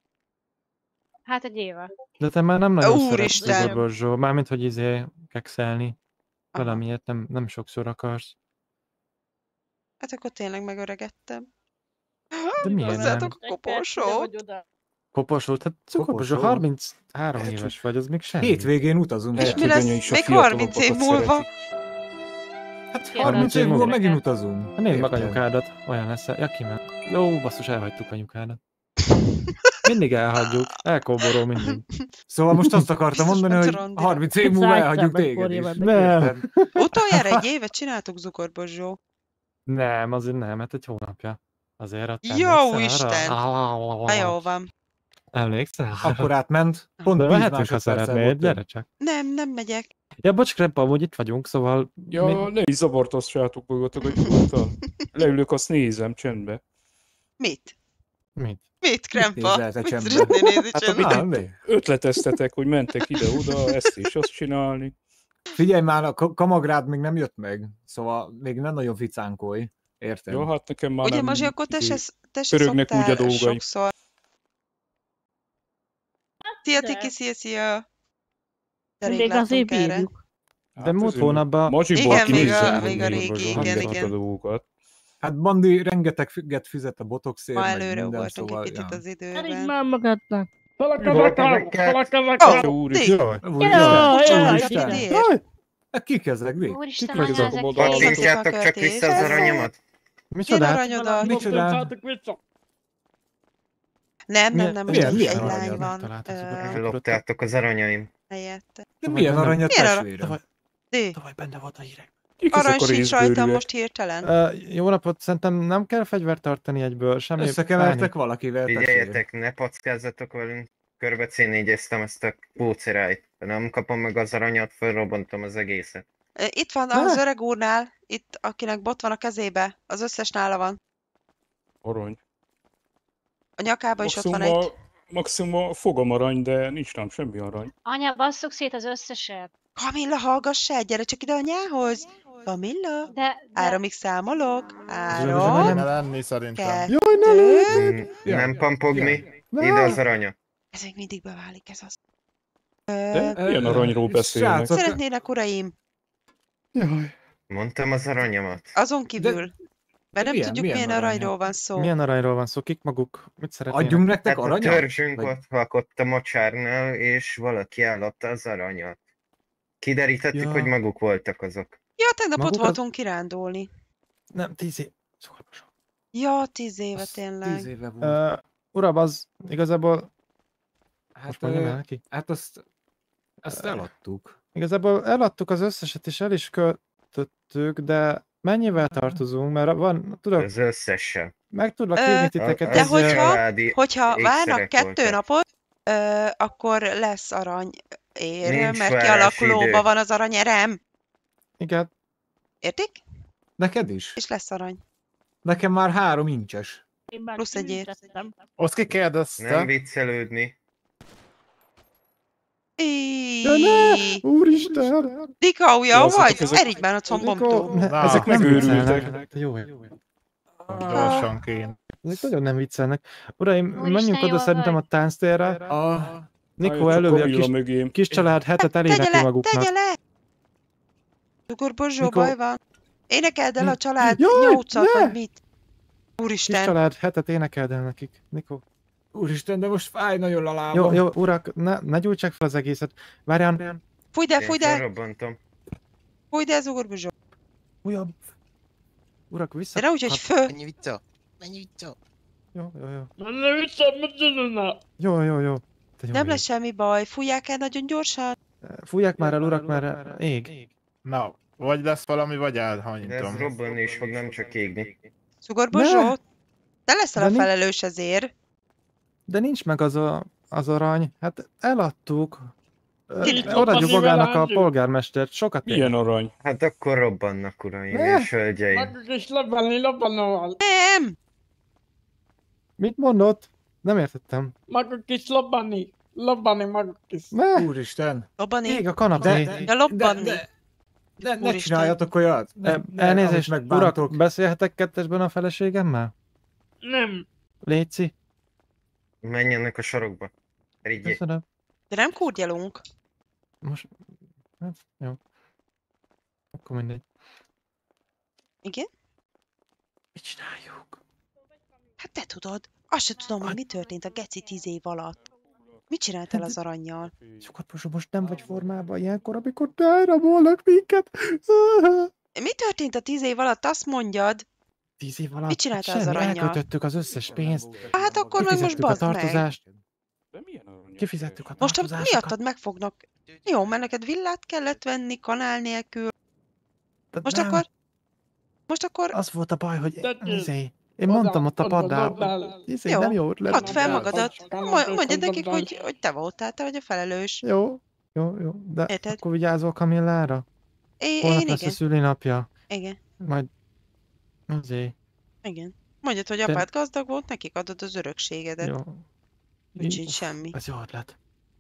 Hát egy éve. De te már nem nagyon szeretsz Úristen! cukorbozsó. Mármint, hogy kekszelni. Valamiért nem sokszor akarsz. Hát akkor tényleg megöregettem. De miért nem? Hozzátok a koporsót? Koporsó, tehát cukorbozsó, Koporsó? 33 éves vagy, az még semmi. Hétvégén utazunk. És mi lesz még 30 év múlva? Hát 30 év múlva megint utazunk. Nézd meg Érted? anyukádat, olyan lesz. Ja, kiment. Jó, basszus, elhagytuk anyukádat. Mindig elhagyjuk. Elkóborol mindig. Szóval most azt akartam mondani, hogy 30 év múlva elhagyjuk téged is. Nem. Utoljára egy évet csináltuk cukorbozsó. Nem, azért nem, hát egy hónapja. Azért ott Jó emlékszel Isten! arra? Ha jó van. Emlékszel? Akkor átment. Pont De 10 mehetünk, ha másodperccel szeretnéd, volt gyere több. csak. Nem megyek. Ja, bocs, Krempa, amúgy itt vagyunk, szóval... Ja, ne is zavartassátok magatok, hogy nyugodtan. Leülök, azt nézem csendbe. Mit? Mit? Mit, Krempa? nézel te Mit csendben? szeretnél nézni Hát csendben? amit ötleteztetek, hogy mentek ide-oda, ezt és azt csinálni. Figyelj már, a kamagrád még nem jött meg, szóval még nem nagyon ficánkolj. Érted? Ja, hát nekem már Ugye, nem Mazsi, akkor te se pörögnek úgy a szoktál dolgaim. sokszor. Szia, Tiki, szia. De rég Még azért láttunk erre. bírjuk. De múlt hónapban... Mazsiból Igen, még kinézem, a hogy régi, miért igen, vagyok igen. a dolgokat. Hát Bandi rengeteget fizet a botoxért, Ma meg előre minden, voltunk szóval... egy picit az Elég időben. már magadnak. Úristen. Kik ezek, Dick? Úristen, Kik meg anya, ezek ezek a ki? Kattintjátok csak vissza az aranyomat? Én Micsodát? aranyodat. Micsodát? Nem, Milyen- most milyen egy aranyod? lány van Megtaláltad Elloptátok az aranyaim. helyette. De milyen aranyat, Milyen arany? testvérem? Tavaly benne volt a hírek. Kik ezek Arany a sincs rajtam részbőrűek? most hirtelen. Jó napot, szerintem nem kell fegyvert tartani egyből, semmi Összekevertek pánik. valakivel, testvérem. Figyeljetek, ne packázzatok velünk. Körbe C4-eztem ezt a pócerájt. Ha nem kapom meg az aranyat, felrobbantom az egészet. Itt van az öreg úrnál, itt, akinek bot van a kezébe. Az összes nála van. Arany. A nyakába is ott van egy. Maximum a fogam arany, de nincs rám semmi arany. Anya, basszuk szét az összeset. Kamilla, hallgass el, gyere csak ide anyához. Kamilla, De 3-ig számolok. Kéne 3, lenni szerintem. 2, Nem pampogni. Ide az aranya. ez még mindig beválik, ez az. De milyen aranyról beszélnek? Srácok, Szeretnének, uraim, Mondtam az aranyomat. azon kívül. Mert nem milyen- tudjuk, milyen milyen aranya? aranyról van szó. Milyen aranyról van szó? Kik maguk? Mit szeretnének? adjunk nektek Hát a aranyat? törzsünk Vagy- ott lakott a mocsárnál, és valaki ellopta az aranyat. Kiderítettük, Ja. hogy maguk voltak azok. Ja, tegnap ott Magukat- voltunk kirándulni. Nem, 10 év. Cukorbozsó. Ja, 10 éve Az tényleg. 10 éve volt. Uram, az igazából... Hát, Most mondjam el neki? hát azt eladtuk. Igazából eladtuk az összeset, és el is költöttük, de mennyivel tartozunk? Mert van, tudok, Az összessel. meg tudlak Ö, hívni titeket. De Ez hogyha családi várnak ékszerek 2 voltak. napot, akkor lesz arany ér, Nincs mert várási kialakulóban idő. van az aranyerem. Igen. Értik? Neked is? És lesz arany. Nekem már 3 incses. Én már Plusz egy ér. kiütöttem. Azt kikérdezte. Nem viccelődni. Ja ne! Úristen! Dika, Ja, olyan azok vagy? ezek- Erigy már a combomtól. Na, Ezek Nem megőrültek. viccelnek. Jó. Gyorsan kéne. Ezek nagyon nem viccelnek. Uraim, Úristen, menjünk oda jól szerintem a vagy. tánctérre. Nikó Állj, csak elővi a Kamilla mögém. kis család hetet Tegye elénekli le, maguknak. tegye le! Cukorbozsó, Nikó. baj van. Énekeld el a család Jaj, 8-at, ne! vagy mit? Kis Úristen. család hetet énekeld el nekik. Nikó. Úristen, de most fáj nagyon a lábam. Jó, urak, ne gyújtsák fel az egészet. Várján. Fújd el, Én fújd el! felrobbantom. Fújd el, Cukorbozsó. Újabb. Urak, vissza. De ne úgy, hogy fő. Menj vissza! Menj vissza! Jó. Menj vissza, mondjad. Jó. Te jó Nem ég. lesz semmi baj, fújják el nagyon gyorsan. Fújják már el, urak, mert ég. Na, vagy lesz valami, vagy De ez elhanyítom. robbanni is fog, nem csak égni. Cukorbozsó, te leszel De a mi- felelős ezért. De nincs meg az arany. Hát eladtuk. Ki- Odaadjuk magának a Andrew. polgármestert. Sokat ér. Milyen arany? Hát akkor robbannak, uraim Ne! és hölgyeim. Maguk is lobbanóval. Nem! Mit mondott? Nem értettem. Maguk is lobbanni maguk is. Ne! Úristen. Lobbani. Ég a kanapé. Ja, lobbanni. Ne Úristen. csináljatok olyat. Elnézést, amit megbántok. urak, beszélhetek kettesben a feleségemmel? Nem. Léci. Menjenek a sarokba. Rigyé. Köszönöm. De nem kúrgyalunk. Most... Hát, jó. Akkor mindegy. Igen? Mit csináljuk? Hát te tudod. Azt se tudom, hogy mi történt a geci 10 év alatt. Mit csináltál az arannyal? Sokat most nem vagy formában ilyenkor, amikor te elrabolnak minket. Mi történt a 10 év alatt? Azt mondjad. 10 év alatt? Mit csináltál az Semmi, arannyal? elköltöttük az összes pénzt. Hát akkor meg most Kifizettük a bazd meg. tartozást. De milyen arany? Kifizettük a Most ha tartozásokat. miattad megfognak. Jó, mert neked villát kellett venni kanál nélkül. De Most nem, akkor Az volt a baj, hogy De- én mondtam ott a paddában. Jó, Nem jó ötlet. add fel magadat. Mondjad nekik, hogy te voltál, te vagy a felelős. Jó. De Érted? akkor vigyázol Kamillára. Én Holnap lesz a igen. szülinapja. Igen. Majd azért. Igen. Mondjad, hogy De- apád gazdag volt, nekik adod az örökségedet. Jó. Úgyhogy semmi. Ez jó ötlet.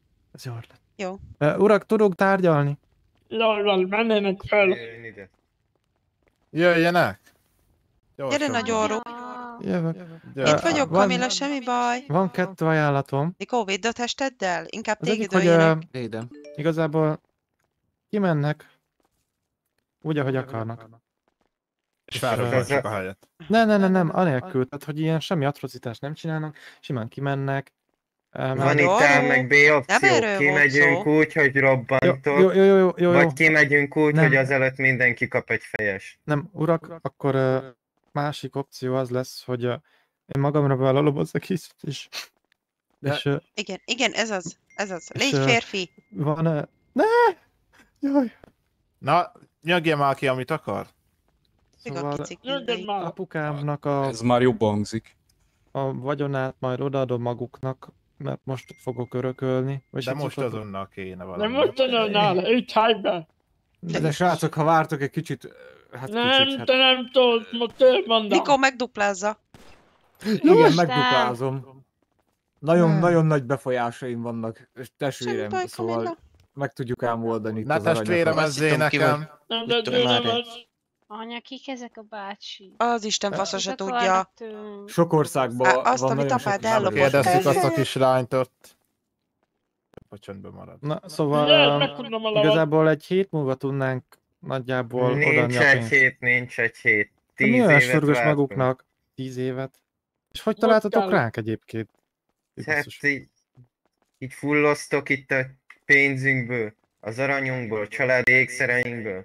Jó. Urak, tudunk tárgyalni? Jaj, van, menjenek fel. Jöjjön ide. Jöjjenek! Gyere, nagy orrú. Jövök. Itt vagyok, Van- Kamilla, semmi baj. Van 2 ajánlatom. Nikó, védd a testeddel? Inkább Az téged egyik, hogy öljenek. Védem. igazából kimennek úgy, ahogy akarnak. És felrobbantsuk a helyet. Nem, anélkül, tehát hogy ilyen semmi atrocitást nem csinálnak, simán kimennek. Van Jó, itt A jó. meg B Nem opció. erről volt Kimegyünk szó. úgy, hogy robbantok. Jó. Vagy kimegyünk úgy, Nem. hogy azelőtt mindenki kap egy fejes. Nem, urak, akkor másik opció az lesz, hogy én magamra vállalom az egészet is. De- És Igen, ez az. Légy És, férfi. van... Ne! Jaj! Na, nyögje már ki, amit akar. Szóval... Kicik Jöjjön mindegyik. már. Apukámnak Ez már jobban hangzik. a vagyonát majd odaadom maguknak, mert most fogok örökölni. És De a most cukrot- azonnal kéne De valami. most anyannál, itt helyben. De srácok, ha vártok egy kicsit... Hát Nem, kicsit, te nem tudod, most elmondom. Nikó, megduplázza. Igen, Isten! megduplázom. Nagyon nagy befolyásaim vannak, és Semmi testvérem, baj, szóval Kamilla. meg tudjuk ám oldani itt Na az testvérem, aranyokat. ezzé nekem. Nem, de Mit tudom már, nem de- az. Anya, kik ezek a bácsi? Az Isten fasza se Mit tudja. akarnak tőlünk? Sok országban Azt, van amit nagyon sok apád ismerős. ellopott. Kérdeztük azt a kislányt ott. Hogy csöndben marad. Na, szóval Ugye, megtudom a lavat. igazából egy hét múlva tudnánk nagyjából odaadni Nincs a egy pénzt. hét, nincs egy hét. De 10 mi olyan évet sürgős vártunk. maguknak? 10 évet? És hogy Hogy találtatok kell? ránk egyébként? Hát Basszus. így fulloztok itt a pénzünkből, az aranyunkból, családi ékszereinkből.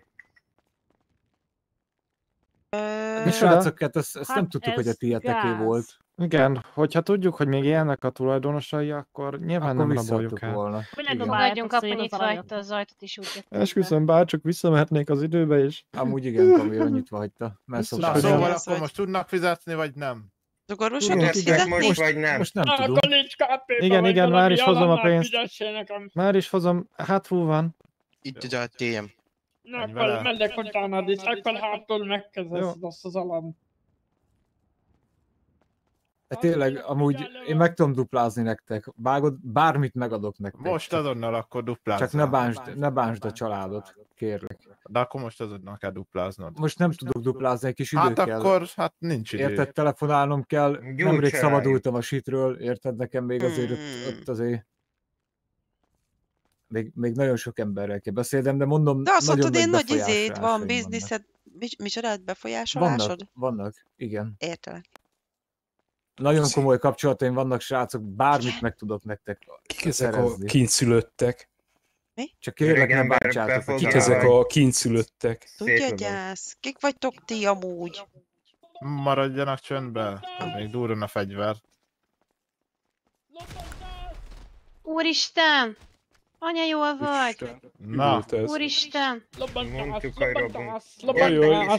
Mi Micsoda? srácok, hát ezt Hát nem tudtuk, hogy a ez tieteké gáz. volt. Igen, hogyha tudjuk, hogy még élnek a tulajdonosai, akkor nyilván Akkor nem raboljuk visszaadtuk el. volna. Mi ne Igen. dobáljátok Fogadjunk, apa szét az nyitva aranyat. hagyta az ajtót, és úgy jöttünk be. Esküszöm, bárcsak visszamehetnék az időbe is. Amúgy igen, Kamila nyitva hagyta. Mert Biztos, Na szokás. hogy szóval nem. akkor most tudnak fizetni, vagy nem? Cukorbusa Igen, tudsz Fizettek fizetni? most vagy nem? Most nem Na, tudom. akkor nincs KP-ba, Igen, vagy igen, már valami is hozom a alannál pénzt. fizessél nekem. Már is hozom, hátul van. Itt az ATM. Na, Menj akkor vele. megyek utánad, és akkor hátul megkezdesz azt az alant. De tényleg, amúgy én meg tudom duplázni nektek. Vágod, bármit megadok nektek. Most azonnal akkor duplázz. Csak ne bánsd a családot. Kérlek. De akkor most azonnal kell dupláznod. Most nem tudok duplázni, egy kis idő Hát kell. akkor, hát nincs idő. Érted, telefonálnom kell. Gyújts Nemrég rá. szabadultam a shitről, érted, nekem még azért ott azért... Még nagyon sok emberrel kell beszélnem, de mondom, De azt nagyon mondtad, én nagy befolyásolásaim izéd van, vannak. bizniszed, micsoda befolyásolásod? Vannak, igen. Értelek. Nagyon komoly kapcsolataim vannak, srácok, bármit meg tudok nektek Kik ezek a szerezni. kintszülöttek? Csak kérlek, Öreg nem ember bántsátok. befog- Kik Jaj. ezek a kintszülöttek? Tudja, tudom. gyász. Kik vagytok ti amúgy? Maradjanak csöndbe, még durran a fegyver. Úristen! Anya, jól vagy? Na, Volt ez. Úristen! Mondtuk, hogy robban. Jaj.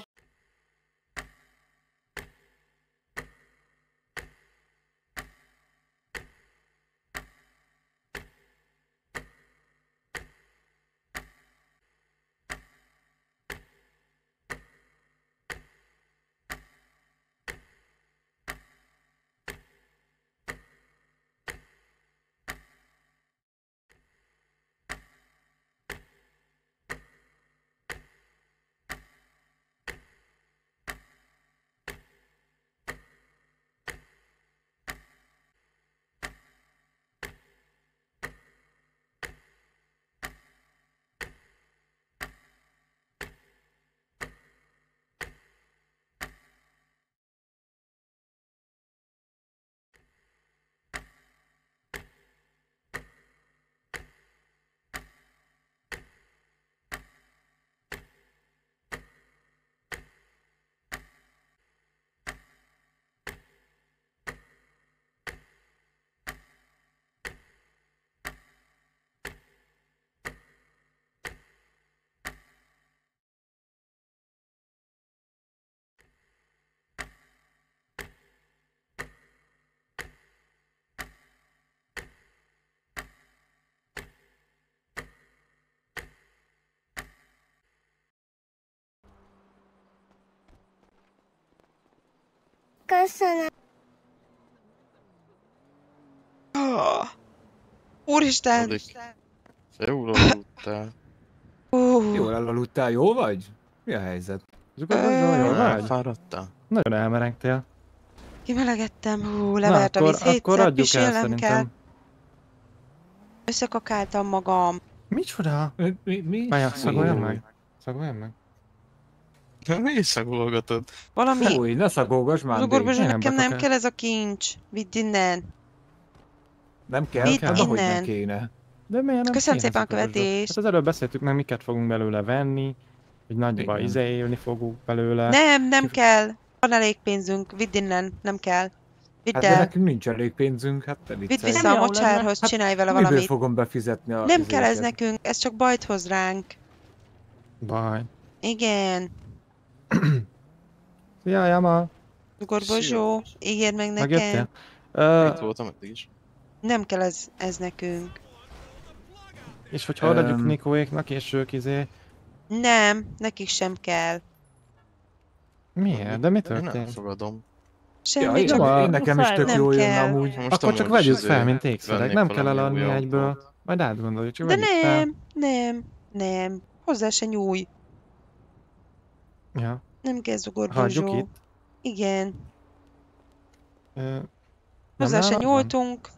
Köszönöm. Úristen! Jól aludtál. Jól elaludtál, jó vagy? Mi a helyzet? Jól vagy? Fáradtál? Nagyon elmerengtél. Kimelegettem, levert a víz, akkor hétszer adjuk el pisélnem kell. szerintem. Összekakáltam magam. Micsoda? Mi? Maja, szagoljam meg? Szagoljam meg? Miért szagolgatod? Valami... Fúj, ne szagolgass már. Zugorbozsó, Dave. nekem nem kell ez a kincs. Vidd innen. Nem kell? Vidd Hát, ahogy nem innen. kéne. De miért nem Köszönöm kéne szépen a Zugorbozsó? követést. Hát az előbb beszéltük meg, miket fogunk belőle venni, hogy nagyba Igen. élni fogunk belőle. Nem kell. Van elég pénzünk. Vidd innen. Nem kell. Vidd Hát de el. nekünk nincs elég pénzünk, hát te Vidd viccelj. vissza a mocsárhoz, csinálj vele Miből valamit. fogom befizetni a Nem kell ez izéket? nekünk, ez csak bajt hoz ránk. Baj. Igen. Szia, Jama! Zugorbozsó, ígérd meg Megjöttél? nekem. Itt voltam eddig is. Nem kell ez nekünk. És hogyha odaadjuk Nikóéknak, és ők Nem, nekik sem kell. Miért? De mi Én történt? nem fogadom. Semmi, Ja, csak én nekem is tök nem jó jön kell. amúgy. Most Akkor csak amúgy is vegyük fel, mint vennék ékszerek. Nem kell valami eladni új egyből. autót. Majd átgondoljuk, csak De vegyük fel. nem. Hozzá se nyúj. Ja. Nem kell Hagyjuk zugorbozsó. itt. Igen. Nem Hozzá se nálad van? nyúltunk.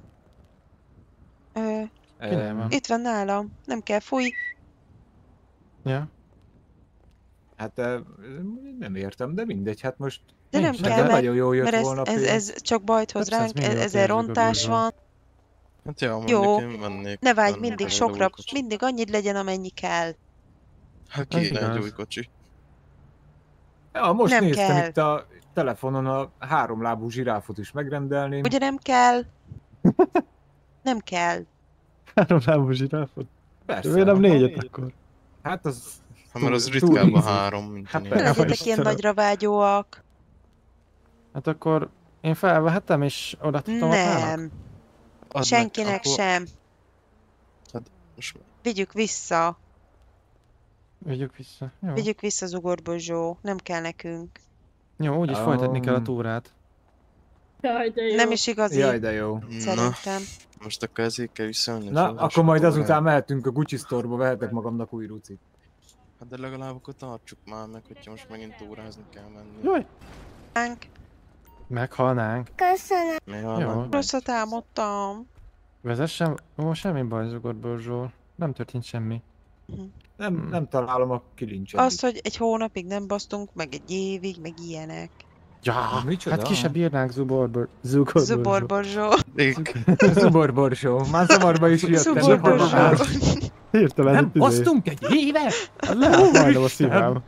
Kinél van? Itt van nálam. Nem kell, fúj. Ja. Hát nem értem, de mindegy, hát most De nem Nincs, kell, de mert, nagyon jó jött mert volna ez pénz. csak bajt hoz 500 ránk, milliót ezer érzük a rontás bőrben. van. Hát ja, Jó, mondjuk én vennék. ne vágyj vennék mindig belőle sokra, új kocsit. mindig annyit legyen, amennyi kell. Hát Az kéne egy igaz. új kocsi. Ja, most Nem néztem kell. itt a telefonon a háromlábú zsiráfot is megrendelném. Ugye nem kell? Nem kell. Három lábú zsiráfot? Persze. Miért nem négyet akkor? Hát az... Hát mert az túl ritkább a easy. 3, mint a Hát 4. Ne persze. legyetek ilyen Istenem. nagyra vágyóak. Hát akkor én felvehetem és oda tudom a Nem. Senkinek sem. Hát most Vigyük vissza. Vigyük vissza. Jó. Vigyük vissza, zugorbozsó. Nem kell nekünk. Jó, úgyis folytatni kell a túrát. Jaj, de jó. Nem is igazi. Jaj, de jó. Szerintem. most akkor ezért kell visszaülni. Na, akkor majd azután mehetünk a Gucci Store-ba, vehetek magamnak új rucit. Hát de legalább akkor tartsuk már meg, hogyha most megint túrázni kell menni. Jaj! Ránk. Meghalnánk. Köszönöm. Mi Jó. van? Rosszat álmodtam. Vezessem? Ó, semmi baj, Zugorborzsó. Nem történt semmi. Nem találom a kilincset. Azt, hogy egy hónapig nem basztunk, meg egy évig, meg ilyenek. Ja, micsoda? hát ki se bírnánk Zugorborzsó. Zuborborzsó. Zuborborzsó. Már zavarba is jöttem. Zuborborzsó. Hirtelen. Nem basztunk egy éve? Lehet majdnem a szívem.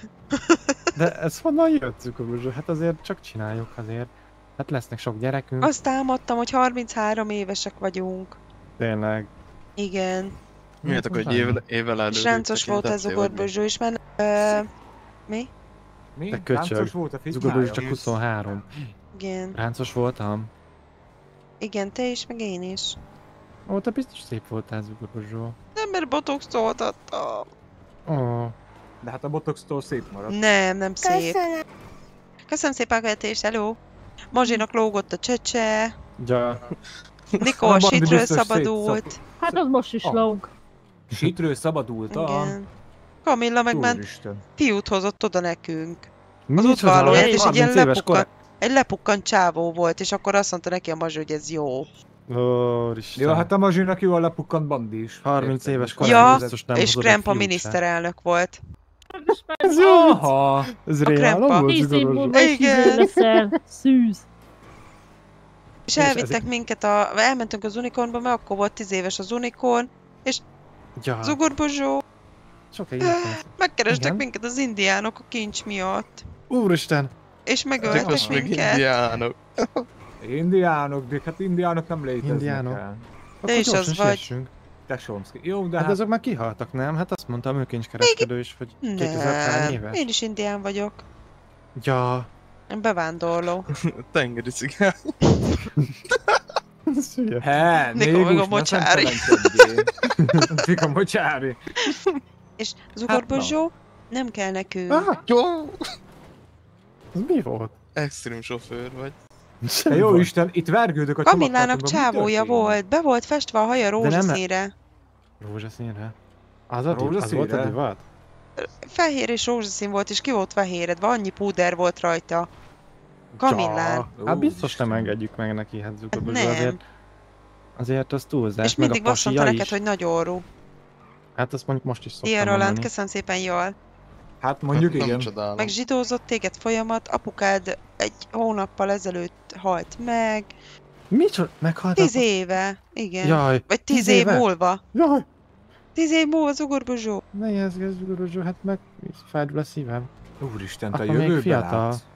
De ez honnan jött, Zugorborzsó? Hát azért csak csináljuk azért. Hát lesznek sok gyerekünk. Azt álmodtam, hogy 33 évesek vagyunk. Tényleg. Igen. Miért akkor egy évvel előtt? És ráncos volt ez Zuborborzsó is, mert... mi? Mi? Te köcsög. Ráncos volt a Zugorborzsó csak fitmája? 23. Igen. Ráncos voltam. Igen, te is, meg én is. Ó, te biztos szép voltál, Zugorborzsó. Nem, mert botoxot adtam. Ó. De hát a botoxtól szép maradt. Nem szép. Köszönöm szépen a követést, hello! Mazsinak lógott a csecse. Ja. Nikó a sitről szabadult. Hát az most is lóg. Sitről szabadult, Igen. Kamilla meg ment Úristen. fiút hozott oda nekünk. Az Micsoda? udvarlóját, és egy 30 ilyen éves lepukkant, egy lepukkant csávó volt, és akkor azt mondta neki a Mazsi, hogy ez jó. Úristen. Jó, hát a Mazsinak jó a lepukkant bandi is. 30 éves Ja, korán biztos nem és hozod egy Krempa fiút se. miniszterelnök volt. Ez jó! Aha. Ez A rémálom Krempa. volt, 10 év Zugorborzsó. múlva is izé leszel. Szűz. És elvittek minket, elmentünk az Unicornba, mert akkor volt 10 éves az Unicorn, és Ja. Zugorbozsó, Sok egy ilyen. megkerestek Igen. minket az indiánok a kincs miatt. Úristen! És megöltek Most még minket. indiánok. Indiánok, de hát indiánok nem léteznek Indiánok. el. Te is gyorsan az vagy. siessünk. Tesomszki. Jó, de Hát hát... azok már kihaltak, nem? Hát azt mondta a műkincskereskedő is, hogy 2000 hány Nem, éves. én is indián vagyok. Ja. Én bevándorló. Tengeri cigány. Ez hülye. He, Nikó meg a mocsári. Nikó a mocsári. És Zugorbozsó, nem kell nekünk. Jó! Ez mi volt? Extrém sofőr vagy. Te jó Isten, itt vergődök a Kamillának csomagtartóban, mi csávója történik? volt, be volt festve a haja rózsaszínre. Rózsaszínre? Az a divat? Az volt a Rózsaszínre? divat? Fehér és rózsaszín volt, és ki volt fehéredve, annyi púder volt rajta. Kamillán. Ja. Hát biztos nem engedjük meg neki, hát Zugorbozsó nem. azért az túlzás, És meg a mindig azt mondta pasia neked, is. hogy nagy orrú. Hát azt mondjuk most is szoktam Szia Roland, mondani. köszönöm szépen, jól. Hát mondjuk Nem igen. csodálom. Meg zsidózott téged folyamat, apukád egy hónappal ezelőtt halt meg. Micsoda? Meghalt? 10 éve, igen. Jaj, Vagy 10 10 év éve? múlva. Jaj! 10 év múlva Zugorbozsó. Ne jezgess, Zugorbozsó, hát meg fájdul a szívem. Úristen, te Akkor még jövőbe fiatal. látsz.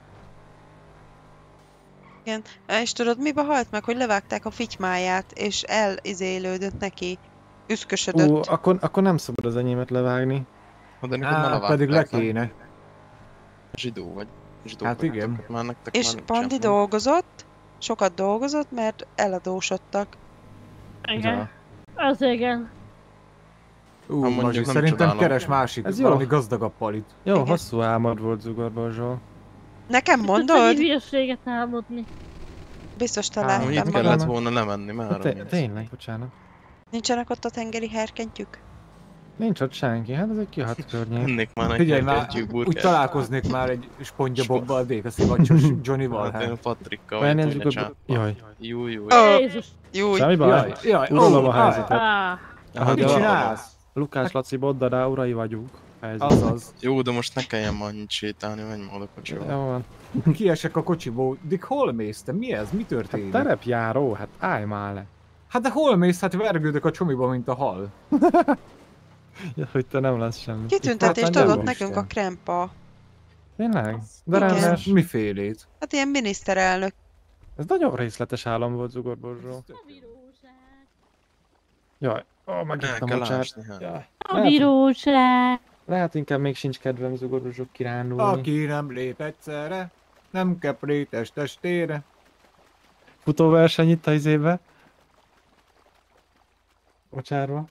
Igen. És tudod, mibe halt meg, hogy levágták a fitymáját, és elizélődött neki. Üszkösödött. Akkor nem szabad az enyémet levágni. De neked Á, már pedig le levágták, nem? kéne. Zsidó vagy. Zsidó Hát vagytok, igen. Már nektek És már nincs Pandi semmi. dolgozott, sokat dolgozott, mert eladósodtak. Igen. Az igen. mondjuk Mazsi, nem szerintem csodálom. keres másik, Ez jó. valami gazdagabb palit. Jó, Igen. hosszú álmod volt, Zugorbozsó. Nekem Tudsz egy mondod? hülyeséget álmodni. Biztos Amúgy találtam itt magam. kellett volna lemenni már. Tényleg, bocsánat. Nincsenek ott a tengeri herkentjük? Nincs ott senki, hát ez egy kihadt környék. Ennék már neki Figyelj egy már, tyúkburgert. úgy találkoznék már egy spongyabobbal, déka szivacsos Johnny-val. Hát én Hát. Patrikkal Olyan vagy ilyen Tónya Zugorbo- Csáppal. Jaj. Jó. Jézus. Júj. Semmi baj. Jaj, jaj, Uralom ó, a helyzetet. Ah. Mit csinálsz? Lukács Laci Bodda rá, urai vagyunk. Helyzet. Azaz. Jó, de most ne kelljen ma annyit sétálni, menj majd a kocsival. Jó van. Kiesek a kocsiból. Dick, hol mész te? Mi ez? Mi Hát történik? terepjáró, hát állj már le. Hát de hol mész? Hát vergődök a csomiba, mint a hal. Ja, hogy te nem lesz semmi. Kitüntetést Hát, nem adott van nekünk Isten. a Krempa. Tényleg? De Igen. rendes. Mifélét? Hát ilyen miniszterelnök. Ez nagyon részletes állam volt, Zugorbozsó. Jaj, El megittem kell a csát. ásni, hát. Jaj. A bíróság. Lehet inkább még sincs kedvem Zugorbozsó kirándulni. Aki nem lép egyszerre, nem keprétes testére. Futóverseny itt a izébe. Bocsárva.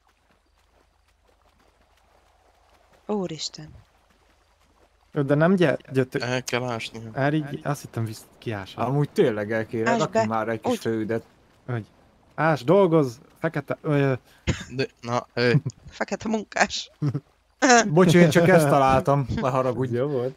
Úristen. De nem gyertek. El kell ásni. hát. Árig, azt hittem kiásod. Amúgy tényleg el kéne Ásd rakni be. már egy kis Úgy. fődet. Hogy ás, dolgoz, fekete, De, na, Fekete munkás. Bocs, én csak ezt találtam, ne haragudj. Jó volt.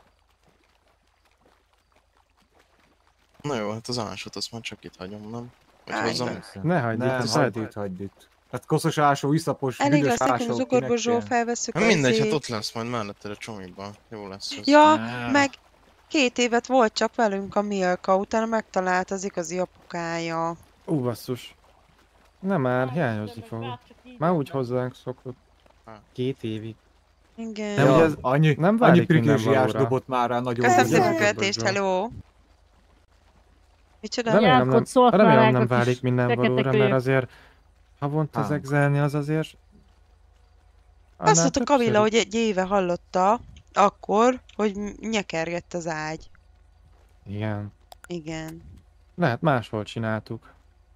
Na jó, hát az ásót azt már csak itt hagyom, nem? Vagy Áj, hozzam? Ne hagyd itt, Nem, az hagyd itt. Hát koszos ásó, iszapos, Elég büdös lesz nekem ásó, az kinek ugorgozsó, kell? felvesszük Hát a mindegy, hát izét. ott lesz majd melletted a csomiban. Jó lesz az. Ja, meg 2 évet volt csak velünk a Milka, utána megtalált az igazi apukája. Basszus. Nem már, hiányozni fog. Már úgy hozzánk szokott. 2 évig. Igen. Nem, ugye ez annyi nem válik minden prikézsiás valóra. dobott már rá nagyon. Köszönöm nagyon. szépen a követést, hello! Micsoda? Remélem nem, szólt már remélem meg nem a kis válik minden fekete valóra, kölyök. mert azért havonta Hát. zegzelni az azért... Azt mondta Kamilla, hogy 1 éve hallotta, akkor, hogy nyekergett az ágy. Igen. Igen. Lehet máshol csináltuk.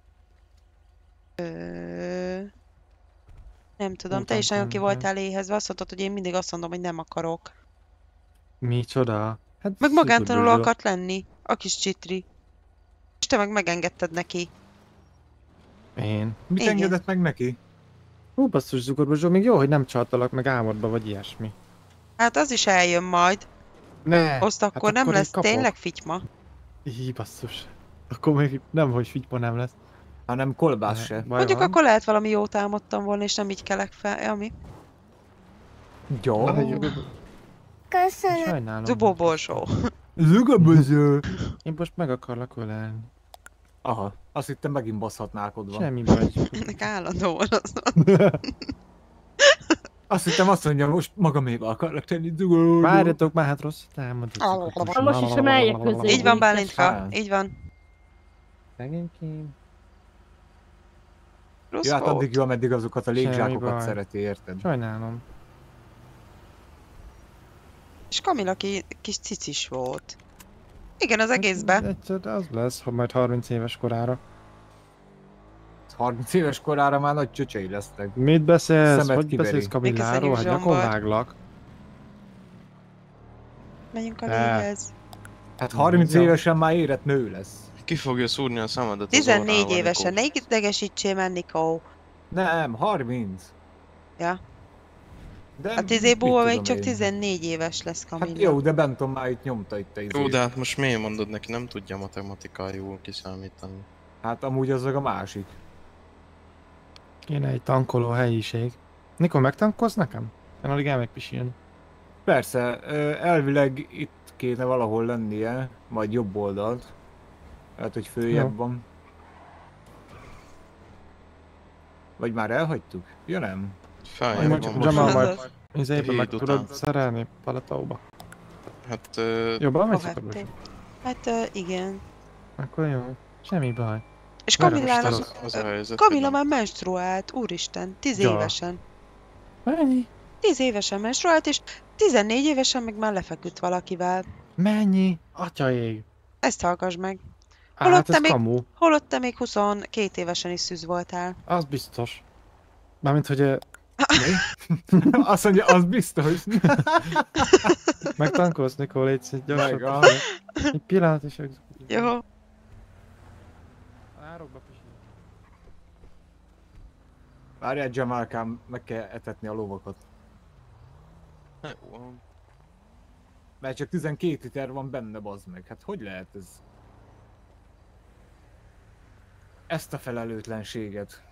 Nem tudom, te is nagyon ki voltál éhezve, azt mondtad, hogy én mindig azt mondom, hogy nem akarok. Micsoda? Hát Meg magántanuló szigorú. akart lenni, a kis csitri. És te meg megengedted neki. Én. Mit Igen. engedett meg neki? Basszus Zugorbozsó, még jó, hogy nem csaltalak meg álmodba, vagy ilyesmi. Hát az is eljön majd. Ne! Azt akkor hát nem akkor lesz én kapok. tényleg fityma. Basszus. Akkor még nem, hogy figyma nem lesz. Hanem kolbász se. Mondjuk akkor lehet valami jót álmodtam volna, és nem így kelek fel, ami? Jó. Köszönöm. Sajnálom. Zubóborsó. Zugaböző. Én most meg akarlak ölelni. Aha, azt hittem megint baszhatnálkodva. Semmi baj. Ennek állandóan az van. Azt hittem azt mondja, most magaméba akarlak tenni Zugaböző. Várjatok már, hát rossz támadott. Most is emeljek közé. Így van, Bálintka, így van. Szegénykém. Rossz Ja, hát volt. addig jó, ameddig azokat a Semmi légzsákokat baj. szereti, érted? Sajnálom. És Kamilla kis cicis volt. Igen, az egészben. Egyszer az lesz, ha majd 30 éves korára. 30 éves korára már nagy csöcsei lesznek. Mit beszélsz? Szemet Hogy kiveri. beszélsz Kamilláról? Hát Köszönjük, gyakor Zsombor. váglak. Menjünk a Ne. véghez. Hát 30 Ja. évesen már érett nő lesz. Ki fogja szúrni a szemedet az 14 orrával, évesen, Nikó? ne idegesítsél már, Nikó. Nem, 30. Ja. De A mit Tizébóval még tudom csak én? 14 éves lesz Kamilla. Hát jó, de Benton már itt nyomta itt a Jó, izét. de hát most miért mondod neki, nem tudja matematikájul kiszámítani. Hát amúgy az a másik. Kéne egy tankoló helyiség. Nikol, megtankolsz nekem? Én alig elmegyek pisilni. Persze, elvileg itt kéne valahol lennie, majd jobb oldalt. Hát, hogy följebb Jó. van. Vagy már elhagytuk? Ja nem. Feljebb Majd van csak most. Jamal Az majd az. izébe meg Híd tudod után. szerelni Palatóba. Hát... Jobban megy Hová Zugorbozsó? Hát igen. Akkor jó. Semmi baj. És Merre Kamillának... most az a helyzet, Kamilla hogy már menstruált, úristen, 10 Ja. évesen. Mennyi? 10 évesen menstruált, és 14 évesen meg már lefeküdt valakivel. Mennyi? Atyaég. Ezt hallgass meg. Hát ez még, kamu. holott te még 22 évesen is szűz voltál. Az biztos. Mármint, hogy Azt mondja, az biztos. megtankolsz, Nikol, légy szép, gyorsan. Meg, pisilni. Egy pillanat is. Jó. Árokba pisilni. Várjál, Jamalkám, meg kell etetni a lovakat. Jó, Mert csak 12 liter van benne, bazd meg. Hát hogy lehet ez? Ezt a felelőtlenséget.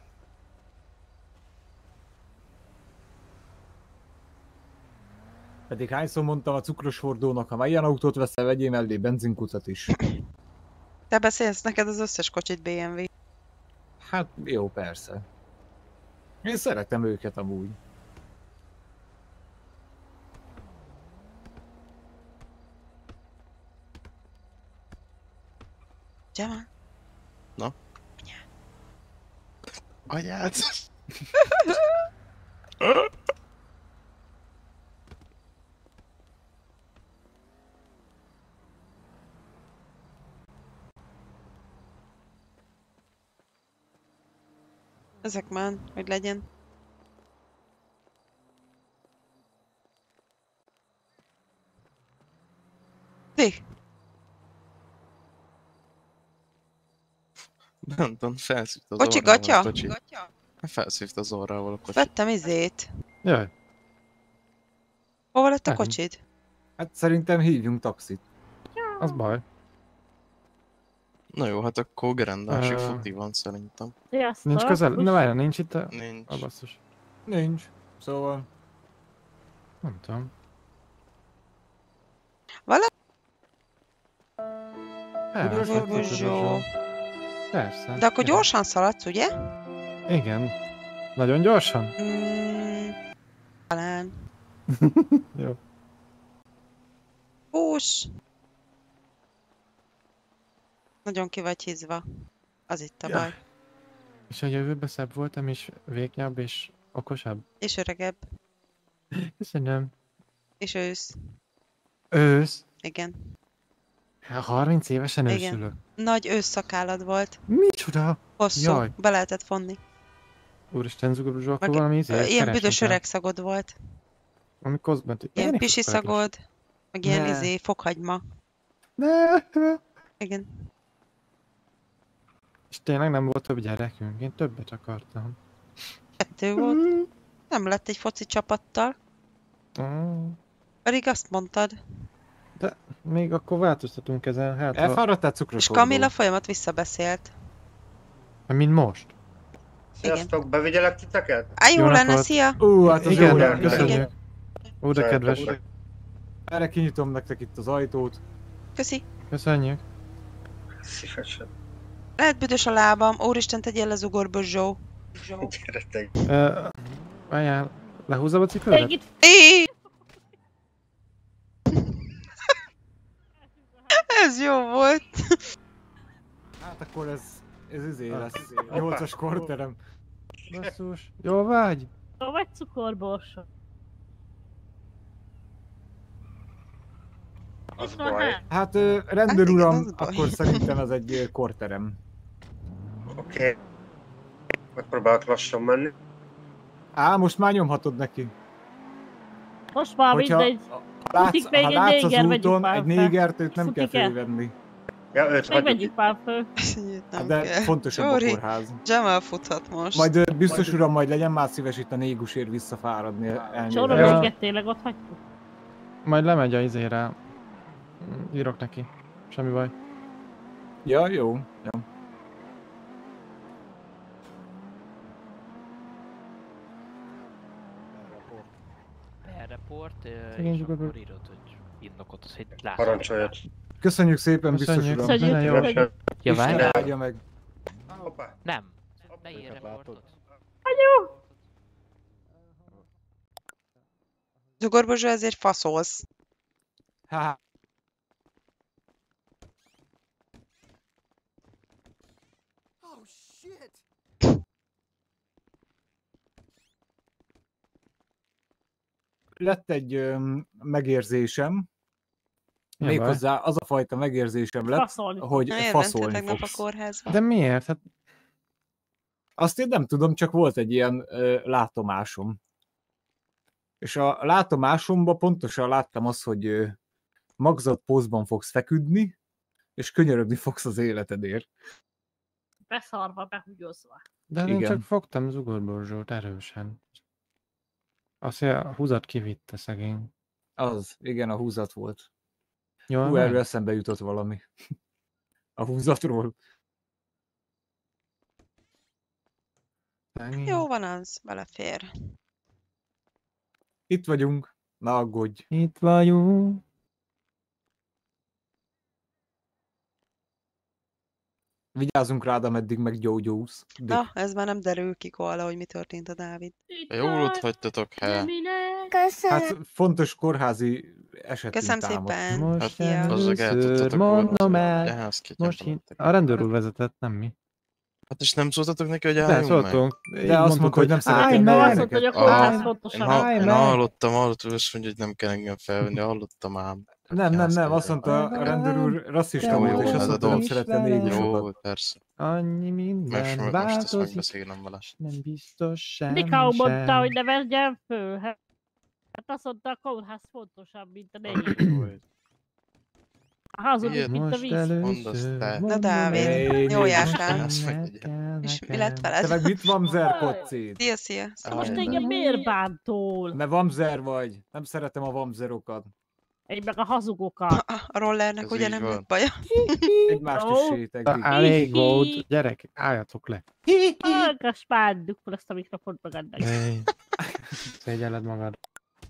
Pedig hányszor mondtam a cukros hordónak, ha már ilyen autót veszel, vegyél mellé benzinkutat is. Te beszélsz neked az összes kocsit BMW. Hát jó, persze. Én szeretem őket amúgy. Jamal? Na? Anyád! Ezek már, hogy legyen. Vég. Benton felszívta az Kocsi, orrával a gatya? kocsi. Felszívta az orrával a kocsi. Vettem izét. Jaj. Hova lett a Nem. kocsid? Hát szerintem hívjunk taxit. Az baj. Na jó, hát akkor gerendásig Ö. futi van szerintem. Sziasztok! Nincs közel? Na várjál, nincs itt a... Nincs. A basszus. Nincs. Szóval... Nem tudom. Zsó. Persze. Persze. De akkor gyorsan szaladsz, ugye? Igen. Nagyon gyorsan? Talán. Jó. Hús! Nagyon ki vagy hízva. Az itt a baj. És a jövőben szebb voltam, és vékonyabb, és okosabb? És öregebb. Köszönöm. És ősz. Ősz? Igen. 30 évesen Igen. ősülök. Nagy ősszakállad volt. Micsoda? Hosszú. Jaj. Be lehetett vonni. Úristen, zugorzsó, akkor Meg valami ízét ilyen büdös öreg szagod volt. Ami kozmetik. Ilyen Elég pisi sokáig lesz. szagod. Meg ilyen Ne. fokhagyma. Ne. Igen. És tényleg nem volt több gyerekünk? Én többet akartam. 2 volt. Nem lett egy foci csapattal. Pedig azt mondtad. De még akkor változtatunk ezen, hát ha... Elfáradtál cukros És Kamilla folyamat visszabeszélt. Mint most. Sziasztok, bevigyelek titeket? Á, jó Jó lenne, napot. szia! Hát az Igen, jó lenne. köszönjük. Ó, de kedves. Erre kinyitom nektek itt az ajtót. Köszi. Köszönjük. Szívesen. Lehet büdös a lábam. Úristen, tegyél le zugorba, Zsó. Gyere. Várjál, lehúzom a cipődet? Ez jó volt. Hát akkor ez izé lesz. 8-as korterem. Basszus. Jó vagy? Jó vagy cukorborsa? Az baj. Hát rendőr igen, uram, az baj. akkor szerintem ez egy korterem. Oké. Megpróbálok lassan menni. Á, most már nyomhatod neki. Most már mindegy. Futik még ha egy látsz az néger, vegyük úton már egy fel. négert, őt nem kell Futik-e? fölvenni. Ja, őt Meg vegyük már föl. Nem De kell. fontosabb a Csóri, kórház. Jamal futhat most. Majd biztos uram, majd legyen már szíves itt a négusért visszafáradni. Csóra Ja. véget tényleg ott hagytuk. Majd lemegy a izére. Írok neki. Semmi baj. Ja, jó. Ja. Report, Igen, és nyugodtan. akkor írod, hogy indokot, az, hogy látom. Parancsolja. Köszönjük szépen, biztos Köszönjük. uram. Köszönjük. Jó. Ja, Isten várjál. áldja meg. Hoppá. Nem. Ne ír reportot. Zugorba, Zsó, ezért faszolsz. Há. Lett egy megérzésem, Mi a baj? méghozzá az a fajta megérzésem lett, Faszolni. hogy Na, jön faszolni tegnap a fogsz. kórházba. De miért? Hát Azt én nem tudom, csak volt egy ilyen látomásom. És a látomásomban pontosan láttam azt, hogy magzat pózban fogsz feküdni, és könyörögni fogsz az életedért. Beszarva, behugyozva. De én Igen. csak fogtam zugorborzsót erősen. Azt, hogy a húzat kivitte szegény. Az, igen, a húzat volt. Jól Hú, van? erről eszembe jutott valami. A húzatról. Szegény. Jó van az, belefér. Itt vagyunk, ne aggódj. Itt vagyunk. Vigyázzunk rád, ameddig meggyógyulsz. Na, ez már nem derül ki, Koala, hogy mi történt a Dávid. Jól ott hagytatok, he. Hát fontos kórházi esetünk Köszönöm támadt. szépen. Most Szia. Azzal először eltudtatok mondom volna. el. Ehhez Most a rendőr úr vezetett, nem mi. Hát és nem szóltatok neki, hogy De álljunk meg? szóltunk. De azt mondta, hogy nem szeretnél Azt ilyeneket. mondta, hogy a kórház fontosabb. Én hallottam, azt mondja, hogy nem kell engem felvenni, hallottam ám. Nem, azt mondta a rendőr úr rasszista Jó, volt, és jó, azt ez a mondta, nem dolog. szerette négusokat. Jó, persze. Annyi minden Most ezt változik. megbeszélem vele. Nem biztos semmi Nikau mondta, sem. hogy ne verjen föl. Hát azt mondta, a kórház fontosabb, mint a négy. Hazudik, mint a víz. Na Dávid, jó jártál. És mi lett veled? Te meg mit vamzer, kocid? Szia, szia. Most engem miért bántol? Mert vamzer vagy. Nem szeretem a vamzerokat. Egy meg a hazugokat. A rollernek Ez ugye így nem van. lett baja. Egymást is sétegdik. Elég volt, gyerek, álljatok le. Hallgass már, dugd fel ezt a mikrofont magadnak. Hey. Szégyelled magad.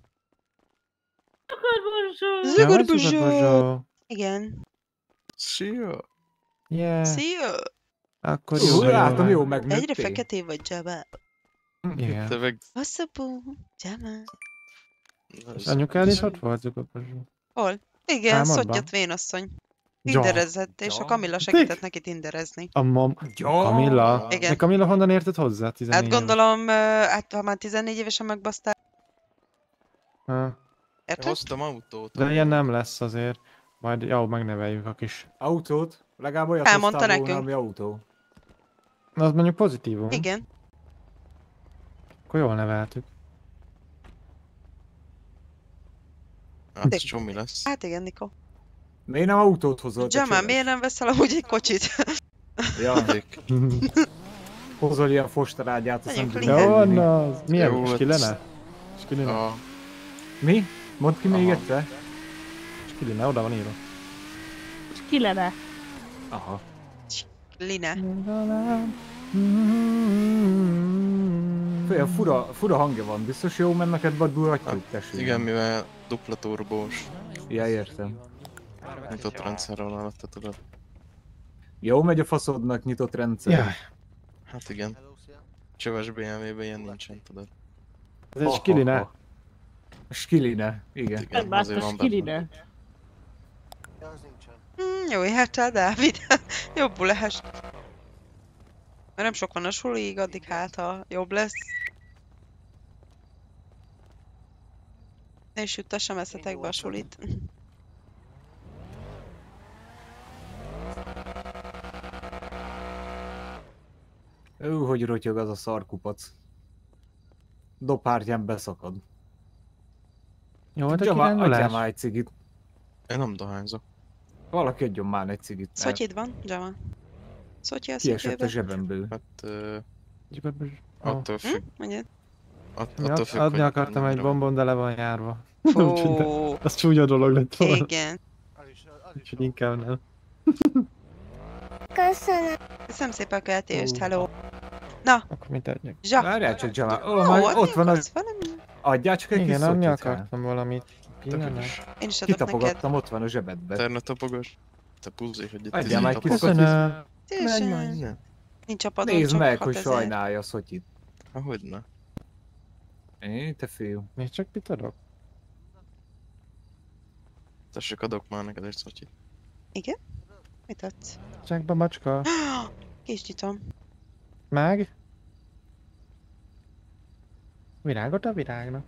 Zugorbozsó. Igen. Szia! Yeah. Szia. Akkor jó, látom, jó Egyre megnőttél. feketé vagy, Jabba. Igen. Te meg... Hosszabú, Jabba. És anyukád is ott volt, Zugorbozsó? Hol? Igen, Álmodban? Szottyat vénasszony. Ja. Tinderezett, és a Kamilla segített neki tinderezni. A Kamilla? Igen. De Kamilla honnan érted hozzá? 14 Hát éves? gondolom, hát ha már 14 évesen megbasztál. Ha. Érted? Hoztam autót. De ilyen nem lesz azért. Majd jó, megneveljük a kis... Autót? Legalább olyat Elmondta hoztál volna, nekünk. ami autó. Na, az mondjuk pozitívum. Igen. Akkor jól neveltük. Hát ez csomi lesz. Hát igen, Niko. Miért nem autót hozol? te Jamal, csöves? miért nem veszel amúgy egy kocsit? Ja, hozol ilyen fostarágyát, azt nem Menjünk tudom. Jó, na, az milyen? Jó, Skillene? Skillene? A... Mi? Mondd ki még egyszer. Skillene, oda van írva. Ki lenne? Aha. Line. Olyan fura hangja van, biztos jó, mert neked badulhatjuk, tessék. Igen, mivel dupla turbós. Ja, értem. Nyitott rendszerrel alatta, tudod. Jó megy a faszodnak nyitott rendszer. Jaj. Hát igen. Csöves BMW-ben ilyen nincsen, tudod. Ez egy skilline. Skilline, igen. Igen, azért van benne. Jó jártál, Dávid. Jobbul lehess. Mert nem sok van a suliig, addig hát, ha jobb lesz. És juttassam eszetekbe a sulit. Hogy rotyog az a szarkupac. Dobhártyán beszakad. Jó, volt a Adjál már kirándulás? egy cigit. Én nem dohányzok. Valaki adjon már egy cigit. Szotyid van, Jamal? Szotyi a Kiesett a székében? zsebemből. Hát... Oh. Attól függ. Mondjad. Attól függ, Adni hogy akartam egy mennyire bombon, de le van járva. Fú. Úgyhogy az csúnya dolog lett volna. Igen. Úgyhogy inkább nem. Köszönöm. Köszönöm szépen a követést, hello. Na, Akkor mit adjak? zsák. Várjál csak, Jamal. Ó, Ó, majd adni ott van az... akarsz valami? Adjál csak egy kis Igen, adni szotyit, hát. akartam valamit. Pillanat. Én is adok neked. Kitapogattam, ott van a zsebedbe. Terne tapogas. Te puzi, hogy itt Adjál már egy kis tapogatsz. szotyit. Szívesen. Nincs a padon, Nézd csak meg, hogy 6000. sajnálja a szotyit. Hogyne. Te fiú. Még csak mit adok? Tessék, adok már neked egy szotyit. Igen? Mit adsz? Csákba macska. Ki is nyitom. Meg? Virágot a virágnak.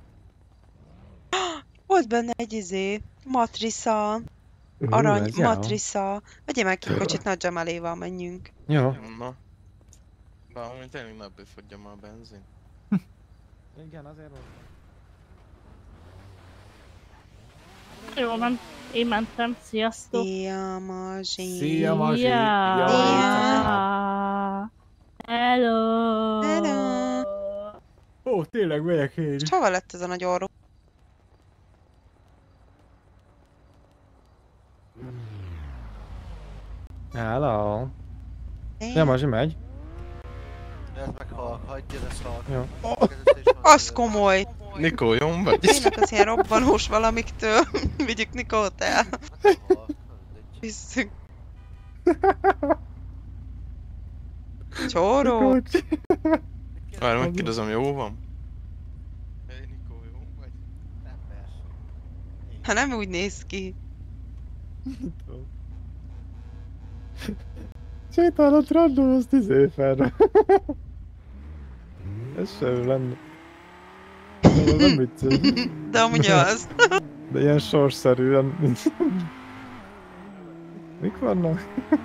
Volt benne egy matrica. Arany ez jó. matrica. Vegyél meg ki kocsit, nagy Jamaléval menjünk. Jó. Na. Bár amúgy tényleg ne befogja már a benzin. Igen, azért volt. Jó, én mentem, sziasztok. Szia, Mazsi. Szia, Mazsi. Szia. Szia. Hello. Hello. Ó, tényleg megyek én is. És hova lett ez a nagy orrú? Hello. Ja, Mazsi megy. Ez meg hagyja, ez halk. Jó. Az komoly. Nikó, jó vagy? Tényleg az ilyen robbanós valamiktől. Vigyük Nikót el. Visszük. Csóró. Várj, megkérdezem, jó van? Ha nem úgy néz ki. Sétálott random, azt felre. Ez sem lenne. Szóval nem vicces. De amúgy az. De ilyen sorsszerűen nincs. Mik vannak?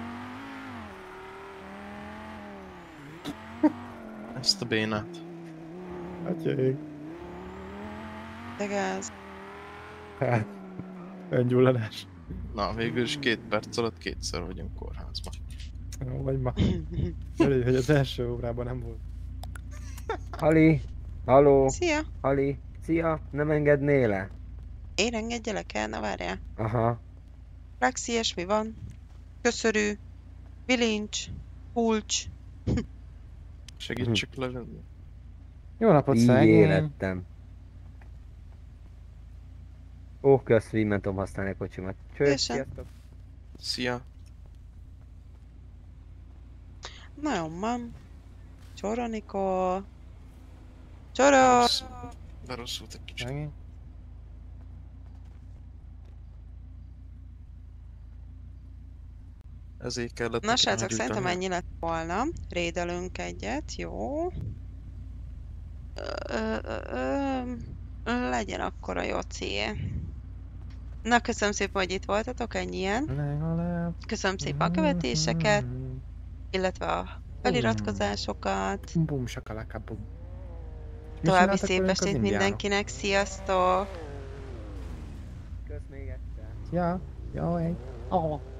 Ezt a bénát. Atyaik. De gáz. Hát. Öngyulladás. Na, végül is 2 perc alatt 2-szer vagyunk kórházban. Jó, vagy ma. Örülj, hogy az első órában nem volt. Ali, haló, Szia! Ali, szia, nem engednél le? Én engedjelek el? Na várjál. Aha. Lexi, ilyesmi van. Köszörű. Bilincs. Kulcs. Segítsük levenni. Jó napot, Így szegény! élettem. Ó, kösz, így nem tudom használni a kocsimat. Cső, Teljesen. sziasztok. Szia. Na jó, van. Csora, Nikó. Csora! Berosszult egy kicsit. Szegény. Ezért kellett Na srácok, szerintem ennyi lett volna. Rédelünk egyet, jó. Legyen akkor a Jocié. Na, köszönöm szépen, hogy itt voltatok, ennyien. Köszönöm szépen a követéseket, illetve a feliratkozásokat. Bum, sakalaka, bum. További szép estét mindenkinek, sziasztok! Kösz még egyszer. Ja, jó, egy. Oh.